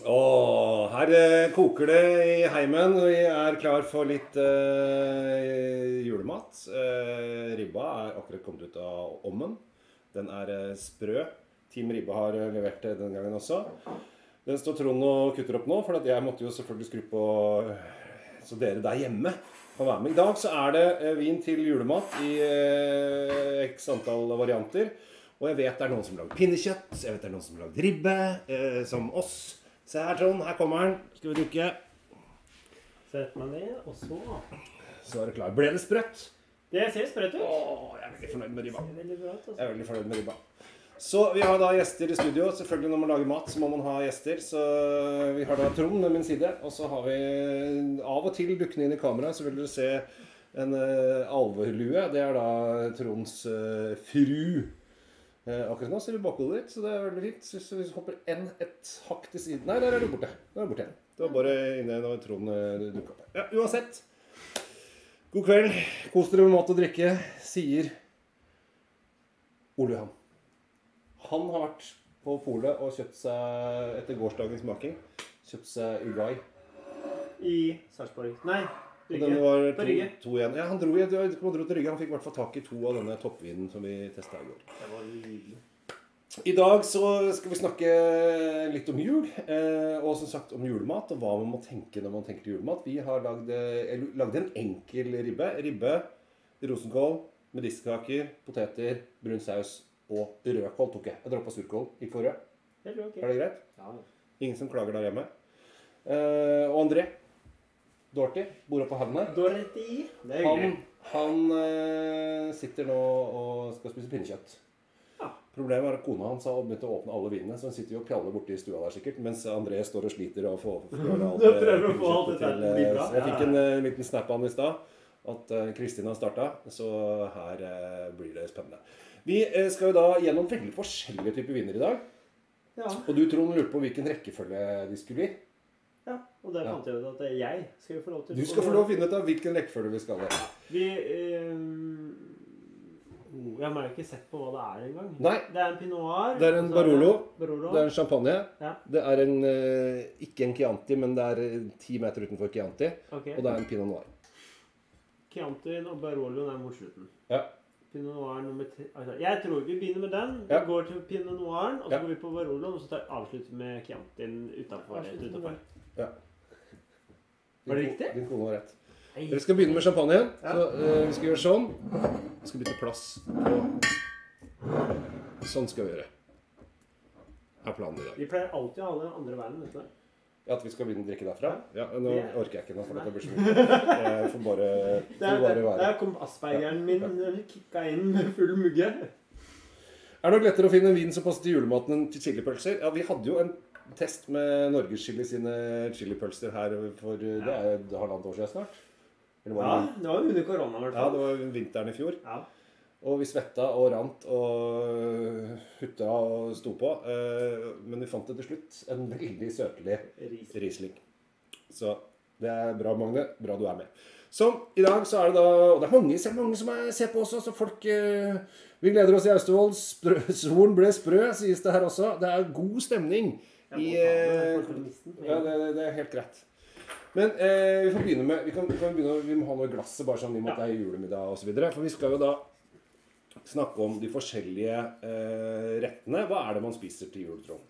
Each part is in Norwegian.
Her koker det i heimen. Vi er klar for litt julemat. Ribba er akkurat kommet ut av ommen. Den er sprø. Team Ribba har levert den gangen også. Den står Trond og kutter opp nå, for at jeg måtte jo selvfølgelig skru på så dere der hjemme kan være med. I dag så er det vin til julemat i x antall varianter. Og jeg vet det er noen som lager pinnekjøtt, jeg vet det er noen som lager ribbe, som oss. Se her, Trond, her kommer den. Skal vi dukke? Sett meg ned, og så... Så er det klar. Ble det sprøtt? Det ser sprøtt ut. Jeg er veldig fornøyd med ribba. Det ser veldig bra ut, altså. Jeg er veldig fornøyd med ribba. Så vi har da gjester i studio. Selvfølgelig når man lager mat så må man ha gjester. Så vi har da Trond med min side. Og så har vi av og til dukkende inn i kamera, så vil dere se en alvelue. Det er da Tronds fru. Akkurat nå ser vi bakhodet ditt, så det er veldig fint. Så vi hopper et hakk til siden. Nei, der er du borte. Der er du borte igjen. Det var bare inne når Trond dukket opp. Ja, uansett. God kveld. Kos dere med mat og drikke, sier Ole Johan. Han har vært på polet og kjøpt seg, etter gårsdagens smaking, kjøpt seg Uruguay. I Sarpsborg. Nei, Rygge. Den var på Rygge. To igjen. Ja, han dro til Rygge. Han fikk i hvert fall tak i 2 av denne toppvinen som vi testet i går. Det var nydelig. I dag så skal vi snakke litt om jul, og som sagt om julemat, og hva man må tenke når man tenker til julemat. Vi har lagd en enkel ribbe. Ribbe, rosenkål, medisterkaker, poteter, brun saus og rødkål tok jeg. Jeg droppet surkål, gikk for rød. Helt ok. Er det greit? Ja. Ingen som klager der hjemme. Og André Dorty bor oppe på havnet. Dorothy. Det er hyggelig. Han sitter nå og skal spise pinnekjøtt. Ja. Problemet er at kona hans har begynt å åpne alle vinene, så han sitter jo og pjaller borte i stua der sikkert, mens André står og sliter og får alt prøver å få alt dette til å bli bra. Så jeg fikk en liten snap av han i stad, at Kristina har startet, så her blir det spennende. Vi skal jo da gjennom veldig forskjellige typer viner i dag. Ja. Og du, Trond, lurte på hvilken rekkefølge de skulle bli. Ja, og det fant jeg ut at jeg skal få lov til. Du skal få lov å finne ut av hvilken rekkefølge vi skal ha. Jeg har ikke sett på hva det er engang. Nei. Det er en Pinot Noir. Det er en Barolo. Barolo. Det er en champagne. Ja. Det er en, ikke en Chianti, men det er 10 meter utenfor Chianti. Okay. Og det er en Pinot Noir. Chianti og Barolo er mot slutten. Ja. Pinot Noir nummer 3. Altså, jeg tror vi begynner med den. Ja. Vi går til Pinot Noir, og så går vi på Barolo, og så tar avslutt med Chiantien utenfor. Ja. Var det riktig? Din kone var rett. Vi skal begynne med champagne. Ja. Så vi skal gjøre sånn. Vi skal bytte plass på. Sånn skal vi gjøre. Er planen i dag. Vi pleier alltid å ha den andre veien, vet du det? Ja, at vi skal begynne å drikke derfra? Ja, nå orker jeg ikke nå, for det blir så mye. Jeg får bare være. Der kom Aspergeren min, den kikket inn med full mugge. Er det nok lettere å finne en vin som passer til julematen enn til chilipølser? Ja, vi hadde jo en test med Norges Chili sine chilipølser her for, det er jo 1,5 år siden snart. Ja, det var under korona i hvert fall. Ja, det var vinteren i fjor. Ja. Og vi svetta og rant og hutta og sto på, men vi fant det til slutt en veldig søtlig Riesling. Så det er bra, Magne. Bra du er med. Så i dag så er det da, og det er mange som ser på også, så folk, vi gleder oss i Austevoll. Solen ble sprø, sies det her også. Det er god stemning. Ja, det er helt greit. Men vi får begynne med, vi må ha noe i glasset, bare sånn i og med at det er julemiddag og så videre. For vi skal jo da snakke om de forskjellige rettene. Hva er det man spiser til jul, Trond?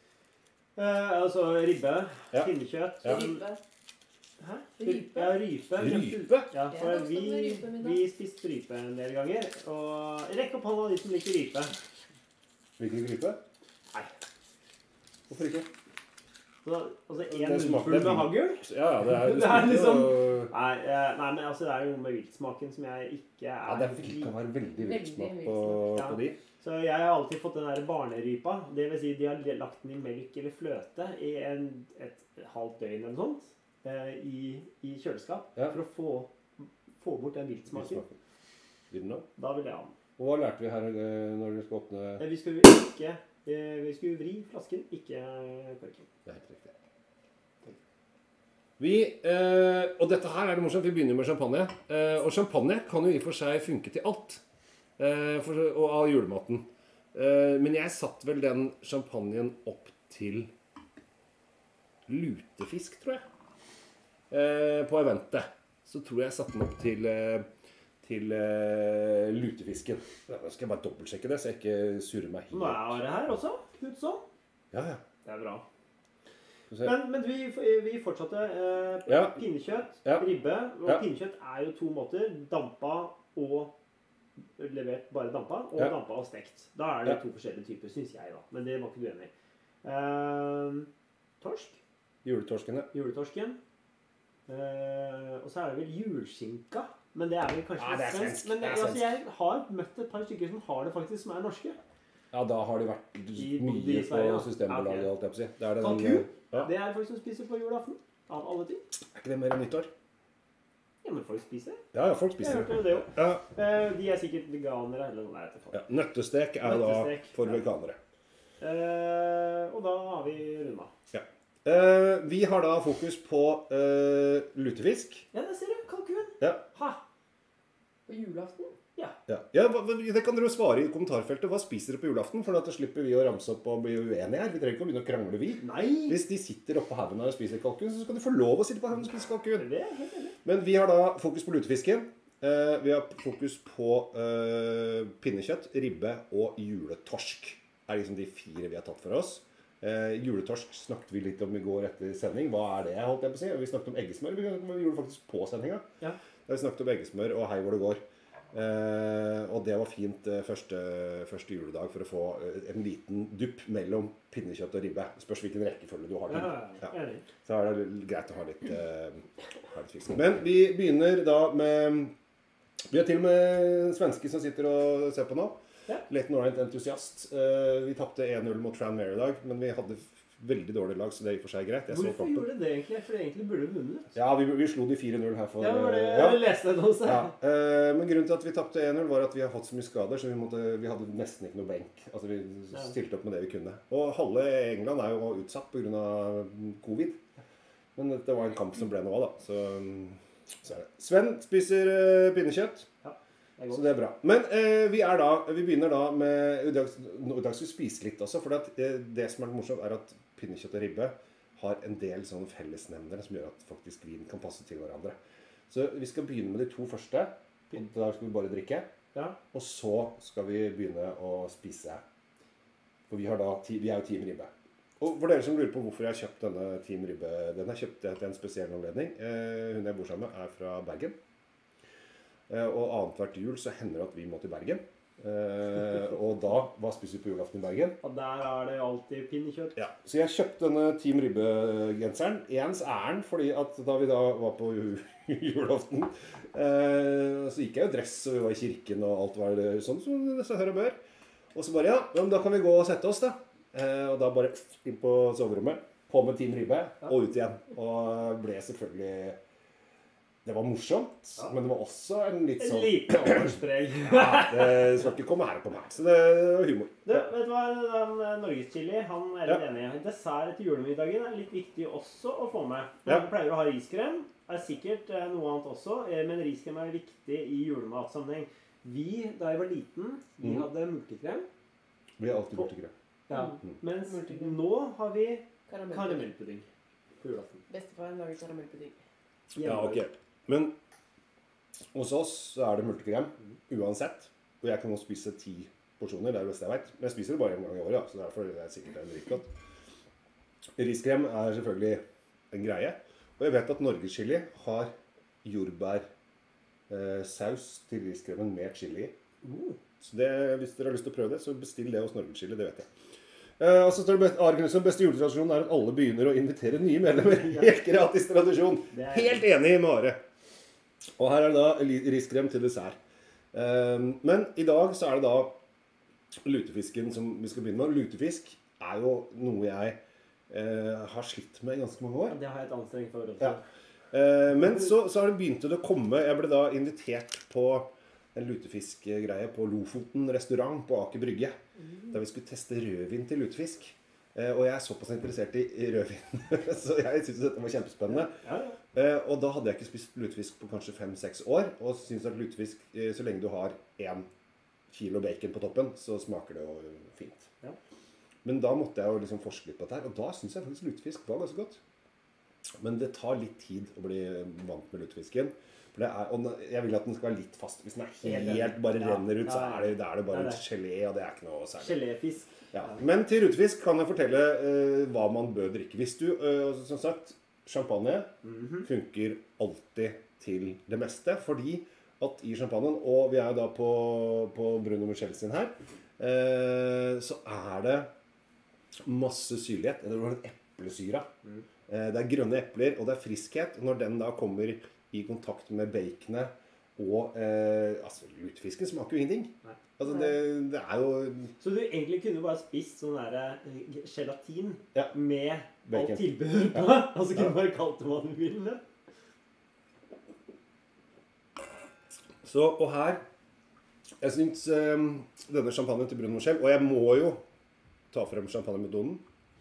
Altså ribbe, pinnekjøtt. Ja. Ribbe. Hæ? Rype. Ja, rype. Rype? Ja, for vi spiste rype en del ganger. Og rekk opp hånda de som liker rype. Hvilken rype? Nei. Hvorfor ikke? Altså en munnfull med hagl? Ja, det er liksom... Nei, men altså det er jo med viltsmaken som jeg ikke er... Ja, det kan være veldig viltsmak på de. Så jeg har alltid fått den der barnerypa. Det vil si, de har lagt den i melk eller fløte i et halvt døgn eller sånt. I kjøleskap. Ja. For å få bort den viltsmaken. Vil den da? Da vil jeg ha den. Og hva lærte vi her når vi skal åpne... Vi skulle vri flasken, ikke korken. Det er helt riktig. Og dette her er det morsomt, vi begynner med champagne. Og champagne kan jo i og for seg funke til alt. Og av julematen. Men jeg satt vel den champagnen opp til lutefisk, tror jeg. På eventet. Så tror jeg satte den opp til lutefisken. Nå skal jeg bare dobbeltsjekke det, så jeg ikke surrer meg helt. Nå er det her også, Knudsen. Ja. Det er bra. Men vi fortsatte pinnekjøtt, ribbe. Og pinnekjøtt er jo 2 måter. Dampa og levert bare dampa, og dampa og stekt. Da er det 2 forskjellige typer, synes jeg da. Men det var ikke du enig i. Torsk. Juletorsken. Og så er det vel julskinka. Men det er vel kanskje det er svensk. Men altså, jeg har møtt et par stykker som har det faktisk, som er norske. Ja, da har de vært mye på Systembolaget, alt jeg på å si. Kalkun, det er folk som spiser på julaften. Av alle ting. Er ikke det mer enn nyttår? Ja, men folk spiser. Ja, folk spiser. Jeg hørte det jo. De er sikkert veganere eller noe der. Nøttestek er da for veganere. Og da har vi rundet. Ja. Vi har da fokus på lutefisk. Ja, det ser du. Kalkun. Ja. Ha! På julaften? Ja, det kan dere jo svare i kommentarfeltet. Hva spiser dere på julaften? For da slipper vi å ramse opp og bli uenige her. Vi trenger ikke å begynne å krangle, vi. Nei. Hvis de sitter oppe på haugen og spiser kalkun, så skal de få lov å sitte på haugen og spise kalkun. Det er helt enig. Men vi har da fokus på lutefisken. Vi har fokus på pinnekjøtt, ribbe og juletorsk. Det er liksom de 4 vi har tatt for oss. Juletorsk snakket vi litt om i går etter sending. Hva er det, holdt jeg på å si? Vi snakket om eggesmør. Vi gjorde faktisk på sendinga. Ja. Da vi snakket om eggesmør og hei hvor det går. Og det var fint første juledag for å få en liten dupp mellom pinnekjøtt og ribbe. Spørs hvilken rekkefølge du har til. Ja. Så er det greit å ha litt fisk. Men vi begynner da med vi har til og med svenske som sitter og ser på nå. Leighton Orient entusiast. Vi tappte 1-0 mot Tranmere i dag, men vi hadde veldig dårlig lag, så det gikk for seg greit. Hvorfor gjorde det egentlig? For egentlig burde vi vunnet. Ja, vi slo de 4-0 her for... Ja, det var det jeg leste det også. Ja. Men grunnen til at vi tappte 1-0 var at vi har fått så mye skader, så vi hadde nesten ikke noe benk. Altså, vi stilte opp med det vi kunne. Og halve England er jo utsatt på grunn av covid. Men det var en kamp som ble noe da, så er det. Sven spiser pinnekjøtt. Så det er bra. Men vi begynner da med i dag skal vi spise litt også, for det som er morsomt er at pinnekjøtt og ribbe har en del sånne fellesnevnere som gjør at faktisk vin kan passe til hverandre. Så vi skal begynne med de 2 første, og da skal vi bare drikke. Og så skal vi begynne å spise. For vi er jo Team Ribbe. Og for dere som lurer på hvorfor jeg har kjøpt denne Team Ribbe, den har kjøpt til en spesiell anledning. Hun jeg bor sammen med er fra Bergen. Og annethvert jul så hender det at vi må til Bergen. Og da, hva spiser vi på julaften i Bergen? Og der er det alltid pinnekjøtt. Ja, så jeg kjøpte denne Team Ribbe-genseren. Ens æren, fordi at da vi da var på julaften, så gikk jeg jo dress, og vi var i kirken, og alt var sånn som det så hør og bør. Og så bare, men da kan vi gå og sette oss da. Og da bare inn på soverommet, på med Team Ribbe, og ut igjen. Og ble selvfølgelig... Det var morsomt, men det var også en litt sånn... En liten overspreg. Det skal ikke komme her på meg, så det var humor. Vet du hva, Norges chili, han er litt enig. Dessert til julemiddagen er litt viktig også å få med. Man pleier å ha riskrem, er sikkert noe annet også, men riskrem er viktig i julematsammenheng. Da jeg var liten, vi hadde multekrem. Vi har alltid multekrem. Ja, mens nå har vi karamellpudding på julaften. Bestefaren lager karamellpudding. Ja, ok. Men hos oss så er det multekrem, uansett. Og jeg kan også spise 10 porsjoner, det er det beste jeg vet. Men jeg spiser det bare en gang i året, så derfor er det sikkert en dritgodt. Riskrem er selvfølgelig en greie. Og jeg vet at Norges chili har jordbærsaus til riskremen med chili. Så hvis dere har lyst til å prøve det, så bestill det hos Norges chili, det vet jeg. Og så står det Argensen beste juletradisjonen er at alle begynner å invitere nye medlemmer. Helt gratis tradisjon. Helt enig med Are. Og her er det da riskrem til dessert. Men i dag så er det da lutefisken som vi skal begynne med. Lutefisk er jo noe jeg har slitt med i ganske mange år. Det har jeg et anstrengt forhold til. Ja. Men så har det begynt å komme. Jeg ble da invitert på en lutefiskgreie på Lofoten restaurant på Aker Brygge, der vi skulle teste rødvin til lutefisk. Og jeg er såpass interessert i rødvin, så jeg synes dette var kjempespennende. Og da hadde jeg ikke spist lutefisk på kanskje 5-6 år, og synes at lutefisk, så lenge du har 1 kilo bacon på toppen, så smaker det jo fint. Men da måtte jeg jo liksom forske litt på dette her, og da synes jeg faktisk lutefisk var ganske godt. Men det tar litt tid å bli vant med lutefisken. For og jeg vil at den skal være litt fast. Hvis den helt bare renner ut, så er det bare et gelé, og det ikke noe særlig. Geléfisk. Ja. Men til lutefisk kan jeg fortelle hva man bør drikke. Hvis du, som sagt, champagne funker alltid til det meste, fordi at i champagnen, og vi jo da på Bruno Michel sin her, så det masse syrlighet. Det var en eplesyra. Det grønne epler, og det friskhet. Når den da kommer i kontakt med baconet, og lutefisken smaker jo ingenting. Altså, det jo... Så du egentlig kunne bare spist sånn der gelatin med alt tilbehør på, og så kunne du bare kalt det hva du ville. Så, og her, jeg synes denne champagne til Bruno Michel, og jeg må jo ta frem champagnemedonen,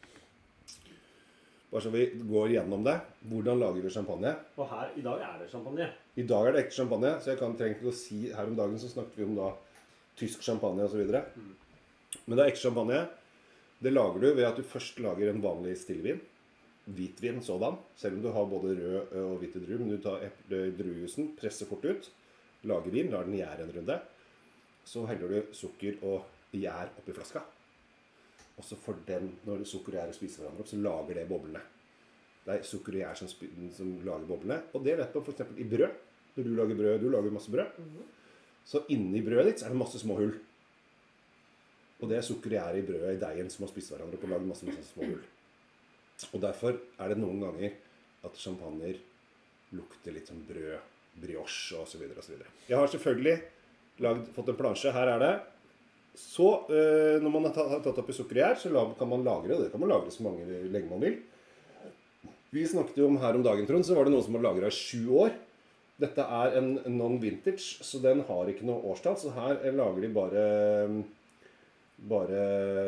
bare så vi går gjennom det. Hvordan lager vi champagne? Og her, i dag det champagne. I dag det ekte champagne, så jeg trenger ikke å si, her om dagen så snakket vi om da tysk champagne og så videre. Men det ekte champagne, det lager du ved at du først lager en vanlig stillevin, hvitvin sådan, selv om du har både rød og hvite druer, men du tar druejusen, presser fort ut, lager vin, lar den gjære en runde, så heller du sukker og gjær oppi flaska. Og så for den, når sukker og gjær spiser hverandre opp, så lager det boblene. Det sukker og gjær som lager boblene, og det vet man for eksempel i brød. Når du lager brød, du lager masse brød, så inni brødet ditt så det masse små hull. Og det sukker og gjær i brødet i deigen som har spist hverandre opp og lager masse små hull. Og derfor det noen ganger at champagner lukter litt som brød, brioche og så videre og så videre. Jeg har selvfølgelig fått en plansje, her det. Så når man har tatt opp i sukker og gjær, så kan man lagre, og det kan man lagre så lenge man vil. Vi snakket jo om her om dagen, Trond, så var det noen som har lagret i 7 år. Dette en non-vintage, så den har ikke noe årstall, så her lager de bare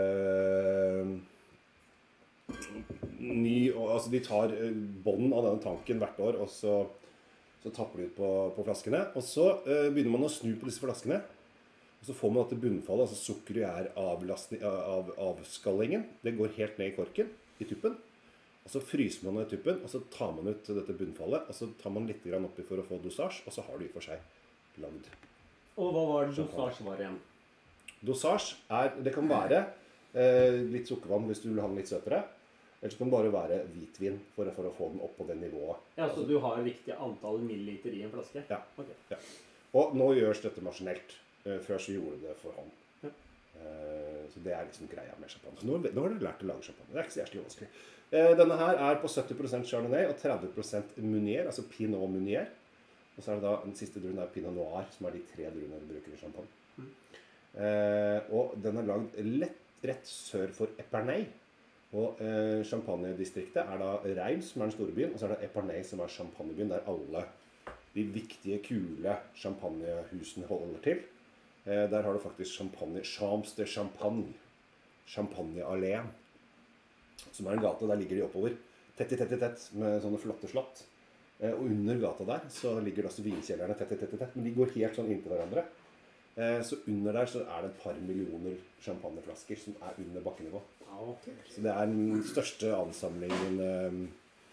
ny, altså de tar bånd av denne tanken hvert år, og så tapper de ut på flaskene. Og så begynner man å snu på disse flaskene, og så får man dette bunnfallet, altså sukker og avskallingen. Det går helt ned i korken, i tuppen. Og så fryser man ned i tuppen, og så tar man ut dette bunnfallet, og så tar man litt oppi for å få dosage, og så har du i for seg lagd. Og hva var det dosage var igjen? Dosage det kan være litt sukkervann hvis du vil ha den litt søtere, eller så kan det bare være hvitvin for å få den opp på det nivået. Ja, så du har riktig antall milliliter i en flaske? Ja. Okay. Ja. Og nå gjørs dette maskinelt. Før så gjorde det for hånd. Ja. Så det liksom greia med champagne. Så nå har du lært å lage champagne. Det ikke så hjertelig vanskelig. Denne her på 70% Chardonnay og 30% Meunier, altså Pinot Meunier. Og så det da, den siste druen Pinot Noir, som de 3 druene du bruker i champagne. Og den lagd rett sør for Epernay. Og champagnedistriktet da Reims, som den store byen, og så det Epernay, som champagnebyen, der alle de viktige, kule champagnehusene holder til. Der har du faktisk champagne, Champs de Champagne, Champagnealleen, som en gate, der ligger de oppover, tett, med sånne flotte slott. Og under gata der, så ligger det også vinkjellerne tett, men de går helt sånn inntil hverandre. Så under der så det et par millioner champagneflasker som under bakkenivå. Okay. Så det den største ansamlingen.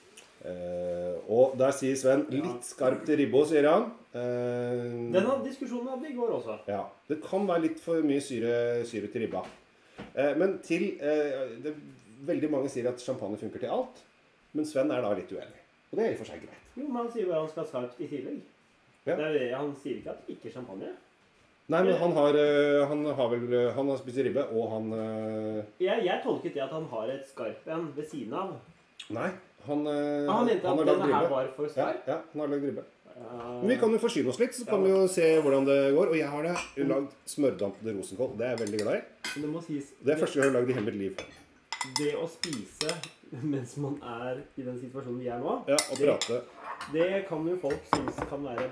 Og der sier Sven litt skarp til ribbo, sier han. Denne diskusjonen hadde vi i går også. Ja, det kan være litt for mye syre til ribba. Men veldig mange sier at champagne funker til alt, men Sven da litt uenig. Og det i for seg greit. Jo, men han sier jo at han skal ha skarpt i tillegg. Ja. Han sier ikke at ikke champagne. Nei, men han har spist ribbe, og han... Jeg tolket det at han har et skarp en ved siden av. Nei, han mente at denne her var for skarp? Ja, han har lagd ribbe. Men vi kan jo forsyne oss litt, så kan vi jo se hvordan det går. Og jeg har lagd smørdampede rosenkål. Det jeg veldig glad i. Det må sies... Det første gang jeg har lagd i hele mitt liv. Det å spise mens man i den situasjonen vi nå... Ja, og prate. Det kan jo folk synes kan være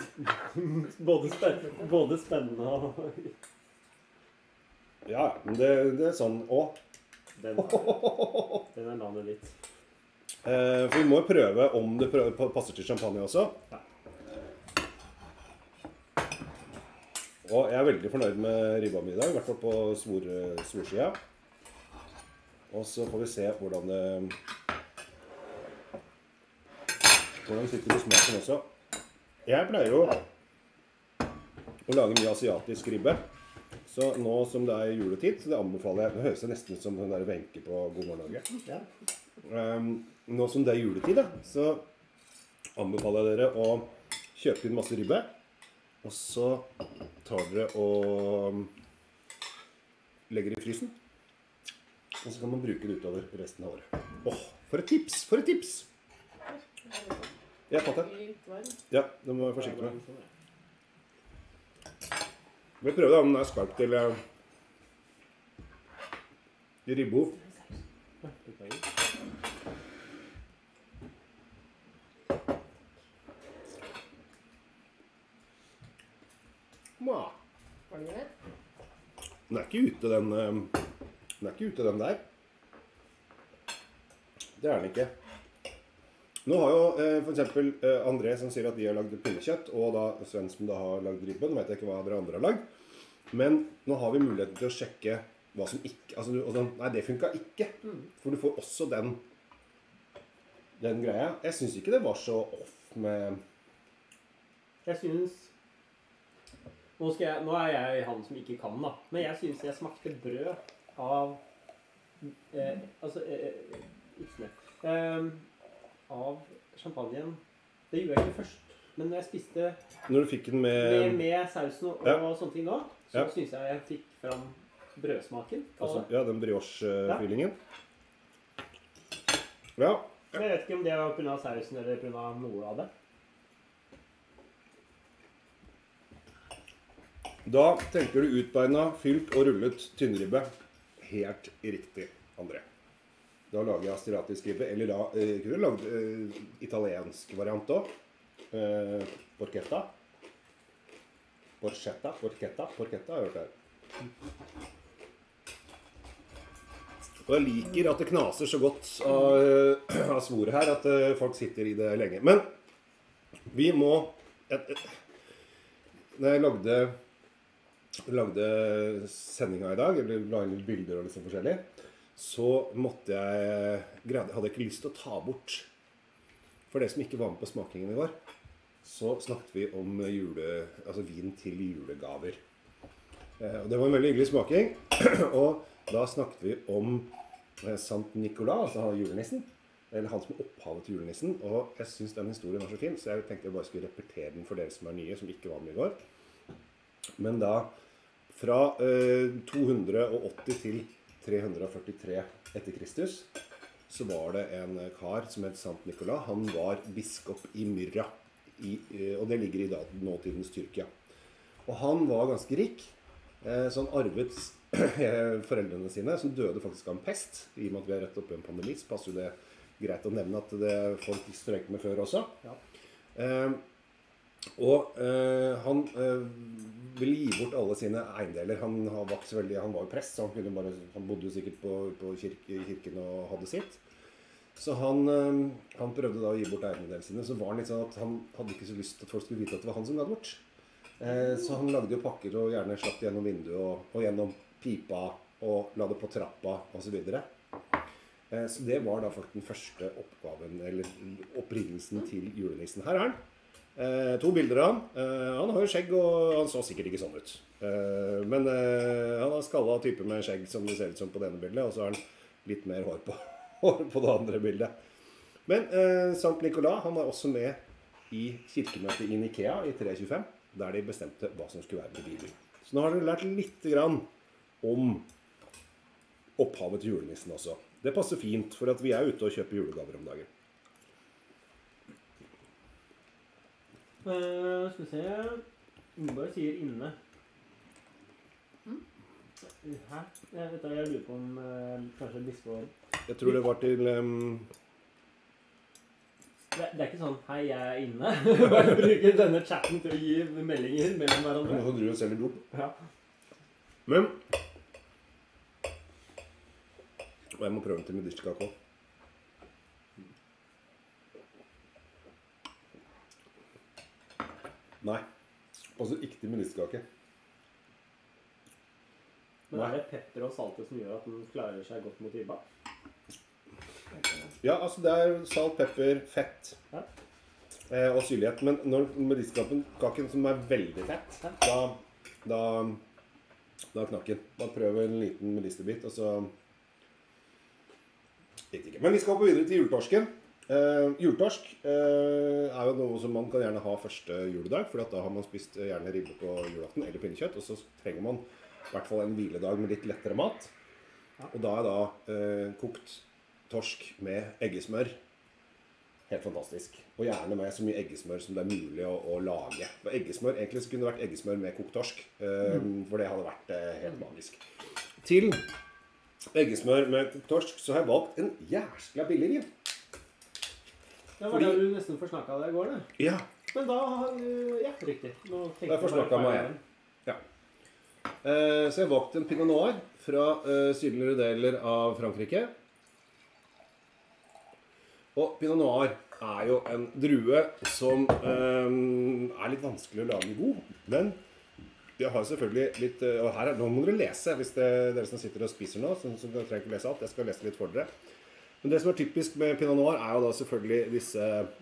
både spennende og... Ja, men det sånn også. Den landet litt. For vi må prøve om det passer til champagne også. Ja. Og jeg veldig fornøyd med ribba mi i dag, i hvert fall på svorsida. Og så får vi se hvordan hvordan sitter det smaken også. Jeg pleier jo å lage mye asiatisk ribbe. Så nå som det er juletid, så det anbefaler jeg. Det høres nesten ut som den der Wenche på God morgen Norge. Ja. Nå som det er juletid, da, så anbefaler jeg dere å kjøpe inn masse ribbe. Og så tar dere og legger i frysen. Og så kan man bruke det utover resten av året. Åh, for et tips! For et tips! Jeg har tatt den. Ja, det må være forsiktig med. Vi prøver da om den er skarp til ribbo. Mwah. Var det det? Den er ikke ute, den der. Det er den ikke. Nå har jo for eksempel André som sier at de har lagd pinnekjøtt, og da Sven som da har lagd ribbe. Nå vet jeg ikke hva dere andre har lagd. Men nå har vi muligheten til å sjekke hva som ikke... Altså, nei, det funket ikke. For du får også den greia. Jeg synes ikke det var så off med... Jeg synes... Nå er jeg han som ikke kan, da. Men jeg synes jeg smakte brød av... av champagnen. Det gjorde jeg ikke først. Men når jeg spiste... Når du fikk den med sausen og sånne ting nå, så synes jeg fikk fram brødsmaken. Altså, ja, den brioche-fyllingen. Ja. Men jeg vet ikke om det var på grunn av sausen eller på grunn av noe av det. Da tenker du utbeina, fylt og rullet tynnribbe. Helt riktig, André. Da lager jeg asiatisk ribbe, eller da kunne du lagd italiensk variant også. Porchetta. Porchetta har jeg hørt her. Og jeg liker at det knaser så godt av svoret her, at folk sitter i det lenge. Men vi må... Når jeg lagde sendinga i dag, eller la inn litt bilder og liksom forskjellig, så måtte hadde jeg ikke lyst til å ta bort. For det som ikke var med på smakingen i går, så snakket vi om vin til julegaver. Og det var en veldig hyggelig smaking. Og da snakket vi om Sant Nicolas, altså julenissen. Eller han som er opphavet til julenissen. Og jeg synes den historien var så fin, så jeg tenkte jeg bare skulle repetere den for dere som er nye, som ikke var med i går. Men da, fra 280 til 343 etter Kristus, så var det en kar som het Sant Nicolas. Han var biskop i Myra, og det ligger i nåtidens Tyrkia. Og han var ganske rik, så han arvet foreldrene sine, som døde faktisk av en pest. I og med at vi er rett oppe i en pandemi, så passer det greit å nevne at det folk strøk med før også. Ja. Han ville gi bort alle sine eiendeler. Han var jo prest, så han bodde jo sikkert på kirken og hadde sitt. Så han prøvde da å gi bort eiendelene sine. Så var han litt sånn at han hadde ikke så lyst til at folk skulle vite at det var han som ga det bort. Så han lagde jo pakker og gjerne slapp det gjennom vinduet og gjennom pipa og la det på trappa og så videre. Så det var da faktisk den første oppgaven, eller opprinnelsen til julenissen. Her er han. 2 bilder av han. Han har jo skjegg, og han så sikkert ikke sånn ut. Men han har skallet type med skjegg som det ser ut som på denne bildet, og så har han litt mer hår på det andre bildet. Men Sant Nicolas, han var også med i kirkemøtet i Nikea i 325, der de bestemte hva som skulle være i Bibelen. Så nå har dere lært litt grann om opphavet til julenissen også. Det passer fint, for at vi er ute og kjøper julegaver om dagen. Skal vi se... Bare sier inne. Hæ? Jeg lurer på om kanskje biskår... Jeg tror det var til... Det er ikke sånn, hei, jeg er inne. Bare bruke denne chatten til å gi meldinger mellom hverandre. Nå driver du selv i blod. Ja. Men... Og jeg må prøve den til medisterkake også. Nei. Altså ikke til medisterkake. Men er det pepper og salte som gjør at den klarer seg godt mot ribba? Ja, altså det er salt, pepper, fett. Ja. Og syrlighet. Men når medisterkaken som er veldig fett, da knakk den. Bare prøv en liten medisterbit, og så gikk det ikke. Men vi skal gå videre til juletorsken. Juletorsk er jo noe som man kan gjerne ha første juledag, for da har man spist gjerne ribbe på julaften eller pinnekjøtt, og så trenger man i hvert fall en hviledag med litt lettere mat. Og da kokt torsk med eggesmør. Helt fantastisk. Og gjerne med så mye eggesmør som det er mulig å lage. For eggesmør, egentlig så kunne det vært eggesmør med kokt torsk, for det hadde vært helt magisk. Til eggesmør med kokt torsk så har jeg valgt en jæskla billig vin. Det var det du nesten forsnakket deg i går, det. Ja. Men da, ja, riktig. Nå da forsnakket meg igjen. Ja. Så jeg har valgt en Pinot Noir fra sydligere deler av Frankrike. Og Pinot Noir er jo en drue som er litt vanskelig å lage god, men jeg har selvfølgelig litt, og her nå må dere lese hvis dere som sitter og spiser nå, så dere trenger ikke lese alt, jeg skal lese litt for dere. Men det som er typisk med Pinot Noir er jo da selvfølgelig disse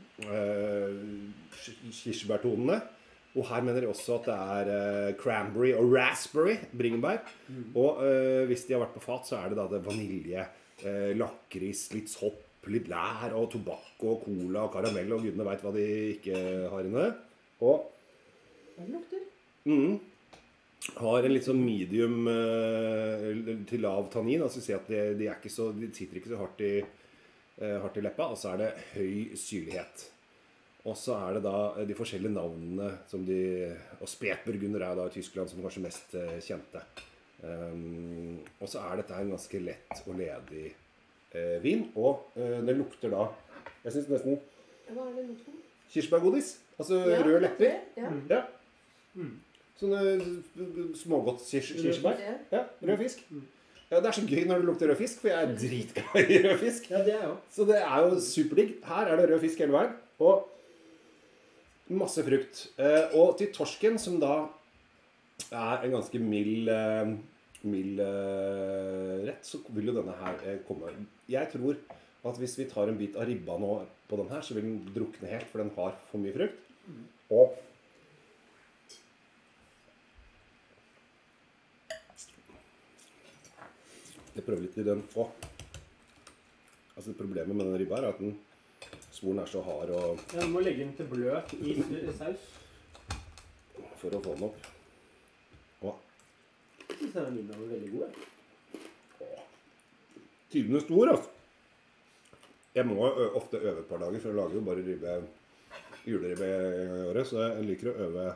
kirsebærtonene. Og her mener de også at det er cranberry og raspberry, bringebær. Og hvis de har vært på fat, så er det da det vanilje, lakris, litt sopp, litt lær og tobakk og cola og karamell og gudene vet hva de ikke har inne. Og det lukter. Har en litt sånn medium til lav tannin, altså si at de sitter ikke så hardt i leppa, og så er det høy syrlighet. Og så er det da de forskjellige navnene som og spetburgunder er da i Tyskland som kanskje mest kjente. Og så er dette en ganske lett og ledig vin, og det lukter da, jeg synes nesten Hva er det lukten? kirsebærgodis, altså rød lepper. Ja. Sånne smågodt kirsebær. Ja, rød fisk. Ja, det er så gøy når det lukter rød fisk, for jeg er dritglad i rød fisk. Ja, det er jo. Så det er jo superdigg. Her er det rød fisk hele veien, og masse frukt. Og til torsken, som da er en ganske mild rett, så vil jo denne her komme. Jeg tror at hvis vi tar en bit av ribba nå på den her, så vil den drukne helt, for den har for mye frukt. Og jeg prøver litt i den også. Altså problemet med den ribba er at svoren er så hard og... Ja, du må legge den til bløt i saus. For å få den opp. Jeg synes denne vinen er veldig god. Tiden er stor, altså. Jeg må ofte øve et par dager, for jeg lager jo bare juleribbe i året, så jeg liker å øve.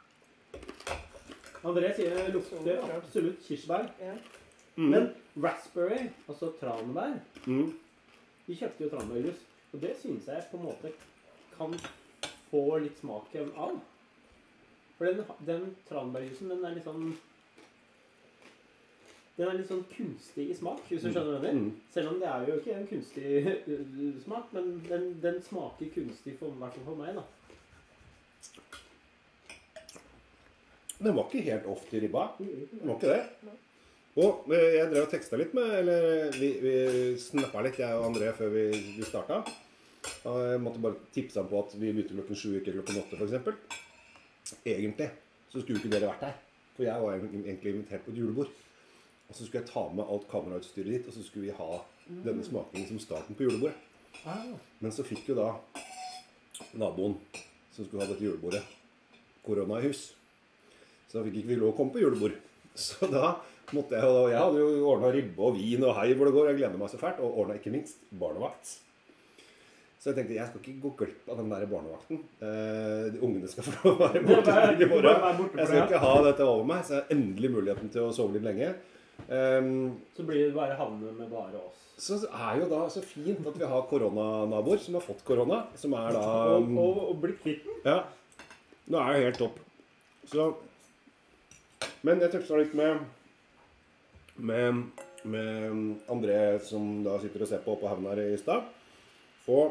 André sier det lukter absolutt kirsebær. Ja. Men raspberry, altså tranebær, vi kjøpte jo tranebærjus, og det synes jeg på en måte kan få litt smaken av. For den tranebærjusen, den er litt sånn kunstig i smak, hvis du skjønner det. Selv om det er jo ikke en kunstig smak, men den smaker kunstig i hvert fall for meg, da. Den var ikke helt off til ribba. Den var ikke det. Og jeg drev og tekstet litt med, eller vi snappet litt, jeg og André, før vi startet. Og jeg måtte bare tipse ham på at vi begynte klokken 7, ikke klokken 8 for eksempel. Egentlig så skulle ikke dere vært her, for jeg var egentlig invitert på et julebord. Og så skulle jeg ta med alt kamerautstyret ditt, og så skulle vi ha denne smakingen som starten på julebordet. Men så fikk jo da naboen som skulle ha dette julebordet korona i hus. Så da fikk ikke vi lov å komme på julebord. Så da måtte jeg hadde jo ordnet ribbe og vin og hei hvor det går, jeg gleder meg så fælt, og ordnet ikke minst barnevakt. Så jeg tenkte, jeg skal ikke gå glipp av den der barnevakten. De ungene skal få være borte i morgen. Jeg skal ikke ha dette over meg, så jeg har endelig muligheten til å sove litt lenge. Så blir det bare havne med bare oss. Så er jo da så fint at vi har koronanaboer som har fått korona, som er da... Og blitt kvitt den. Ja, nå er det helt topp. Så, men jeg tøkste litt med André som da sitter og ser på havnen her i stad. Og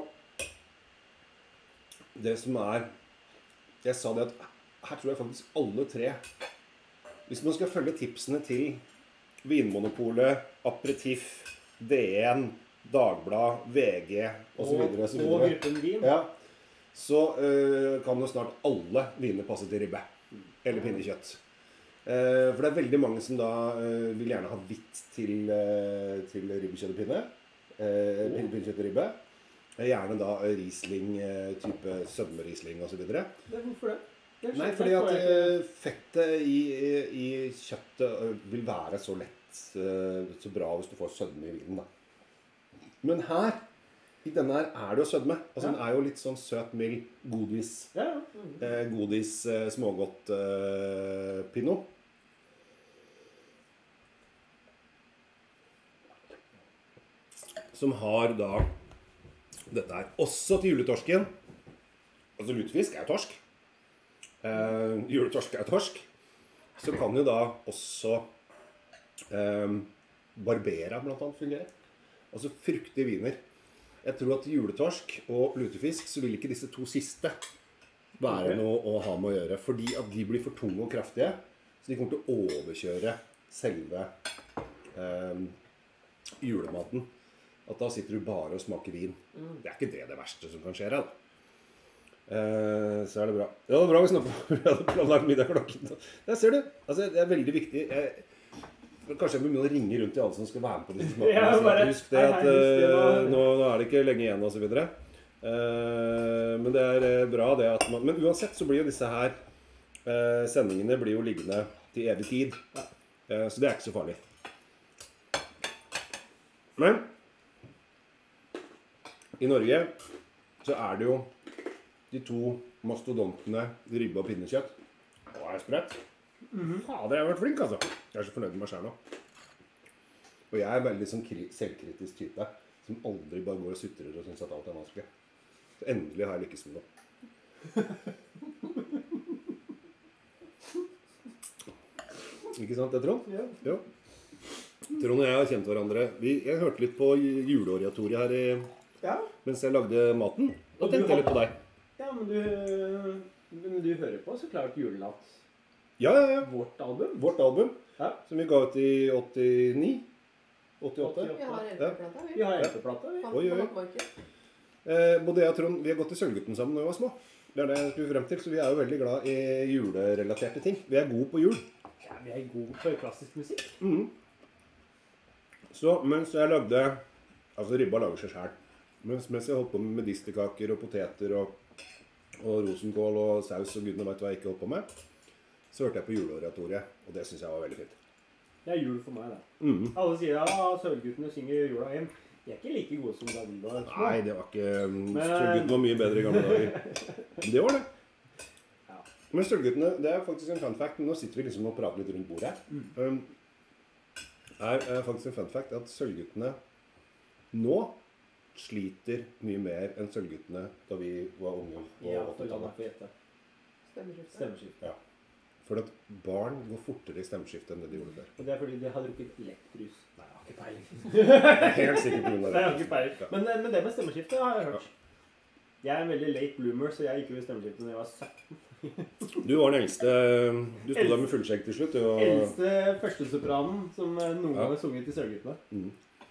det som jeg sa det at her tror jeg faktisk alle tre, hvis man skal følge tipsene til Vinmonopolet, Aperitif, DN, Dagblad, VG og så videre. Og gruppen vin. Ja, så kan jo snart alle viner passe til ribbe. Eller pinnekjøtt. For det veldig mange som da vil gjerne ha hvitt til ribbekjøtt og pinne. Pinnekjøtt og ribbe. Gjerne da Riesling, type sødme-Riesling og så videre. Hvorfor det? Nei, fordi at fettet i kjøttet vil være så lett, så bra hvis du får sødme i vinen da. Men her, i denne her er det jo sødme. Altså den er jo litt sånn søt, mild, godis. Godis, smågodt pinot. Som har da dette her. Også til juletorsken. Altså lutefisk er torsk. Juletorsk er torsk. Så kan jo da også Barbera blant annet fungere. Altså fruktige viner. Jeg tror at juletorsk og lutefisk så vil ikke disse to siste være noe å ha med å gjøre. Fordi at de blir for tunge og kraftige. Så de kommer til å overkjøre selve julematen. At da sitter du bare og smaker vin. Det er ikke det verste som kan skje her da. Så er det bra. Ja, det var bra vi hadde planlagt middag klokken. Der ser du. Altså, det er veldig viktig. Kanskje jeg må ringe rundt til alle som skal være med på disse smakene. Husk det at nå er det ikke lenge igjen og så videre. Men det er bra det at man... Men uansett så blir jo disse her sendingene blir jo liggende til evig tid. Så det er ikke så farlig. Men i Norge så er det jo de to mastodontene ribbe og pinnekjøtt. Å, er det sprøtt? Fader, jeg har vært flink, altså. Jeg er så fornøyd med meg selv nå. Og jeg er veldig sånn selvkritisk type, som aldri bare går og sutrer og synes at alt er vanskelig. Så endelig har jeg lykkes med det. Ikke sant det, Trond? Ja. Jo. Trond og jeg har kjent hverandre. Jeg hørte litt på juleoratoriet her mens jeg lagde maten. Og tenkte jeg litt på deg. Ja, men du hører på så klart Julenatt. Ja. Vårt album. Vårt album, som vi ga ut i 89, 88. Vi har LP-plata. Vi har LP-plata. Både jeg og Trond, vi har gått i Sølvgutten sammen når vi var små. Det er det jeg skulle frem til, så vi er jo veldig glad i julerelaterte ting. Vi er gode på jul. Ja, vi er gode på klassisk musikk. Så mens jeg lagde, altså ribba lager seg selv, mens jeg holdt på med medisterkaker og poteter og rosenkål og saus og gudene vet hva jeg ikke holdt på med, så hørte jeg på juleoratoriet, og det synes jeg var veldig fint. Det er jul for meg, da. Alle sier Sølvguttene synger jula hjem. De er ikke like gode som gamle dager. Nei, det var ikke... Sølvguttene var mye bedre i gamle dager. Men det var det. Ja. Men Sølvguttene, det er faktisk en fun fact, men nå sitter vi liksom og prater litt rundt bordet. Det er faktisk en fun fact at Sølvguttene nå sliter mye mer enn Sølvguttene da vi var unge på 80-tallet. Stemmeskifte. Ja. For at barn går fortere i stemmeskiftet enn det de gjorde før. Og det er fordi de har drukket lettbrus. Nei, jeg har ikke peiling. Det er helt sikkert på grunn av det. Jeg har ikke peiling. Men det med stemmeskiftet har jeg hørt. Jeg er en veldig late bloomer, så jeg gikk jo i stemmeskiftet når jeg var 17. Du var den eldste. Du stod der med fullskjegg til slutt. Eldste førstesopranen som noen gang har sunget i Sølvguttene.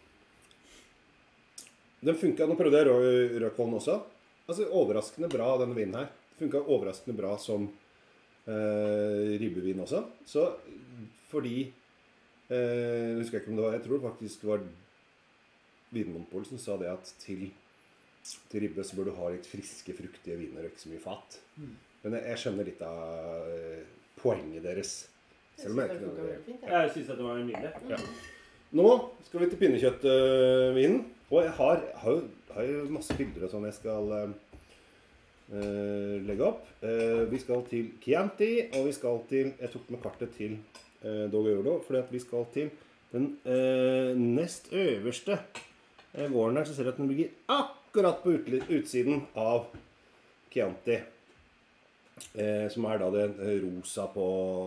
Den funket, nå prøvde jeg Rødkålen også. Altså overraskende bra denne vinen her. Den funket overraskende bra som ribbevin også. Så fordi jeg husker ikke om det var, jeg tror det faktisk var Vinmonopolet som sa det at til ribbe så bør du ha litt friske, fruktige viner og ikke så mye fat. Men jeg skjønner litt av poenget deres. Selv om jeg ikke noe det. Jeg synes at det var nydelig. Ja. Nå skal vi til pinnekjøttvinen. Og jeg har jo masse bilder og sånn jeg skal legge opp. Vi skal til Chianti, og vi skal til, jeg tok med kartet til Dogo Eolo, fordi at vi skal til den nest øverste gården her, så ser jeg at den ligger akkurat på utsiden av Chianti. Som er da det rosa på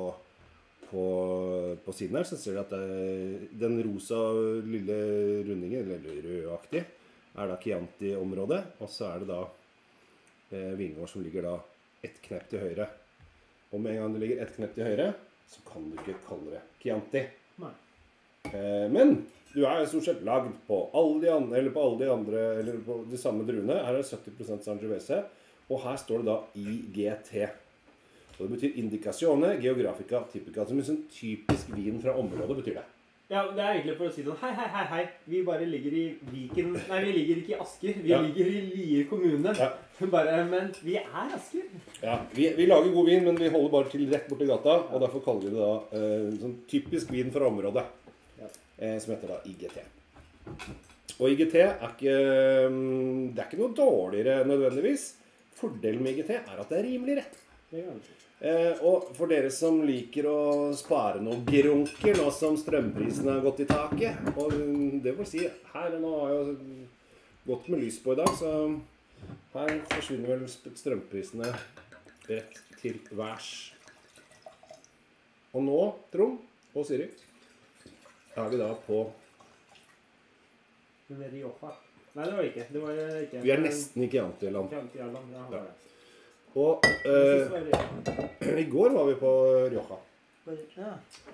siden her, så ser du at den rosa lille rundingen, eller rødaktig, er da Chianti-området, og så er det da vingård som ligger da ett knepp til høyre. Og med en gang det ligger ett knepp til høyre, så kan du ikke kalle det Chianti. Nei. Men du er stort sett lagd på alle de andre, eller på de samme druene. Her er det 70% Sangiovese, Og her står det da IGT. Og det betyr Indicazione Geografica Typica. Som en sånn typisk vin fra området betyr det. Ja, det er egentlig for å si sånn, hei, vi bare ligger i Viken, nei, vi ligger ikke i Asker, vi ligger i Lier kommune, men vi er Asker. Ja, vi lager god vin, men vi holder bare til rett borti gata, og derfor kaller vi det da sånn typisk vin fra området, som heter da IGT. Og IGT det er ikke noe dårligere nødvendigvis. Fordelen med IGT er at det er rimeligere. Og for dere som liker å spare noen grunker nå som strømprisene har gått i taket, og det vil si, her nå har jeg gått med lys på i dag, så her forsvinner vel strømprisene rett til værs. Og nå, Trond og Siri, er vi da på Rioja. Nei, det var ikke. Vi er nesten i Chianti-land. Ja. Og i går var vi på Rioja. Ja.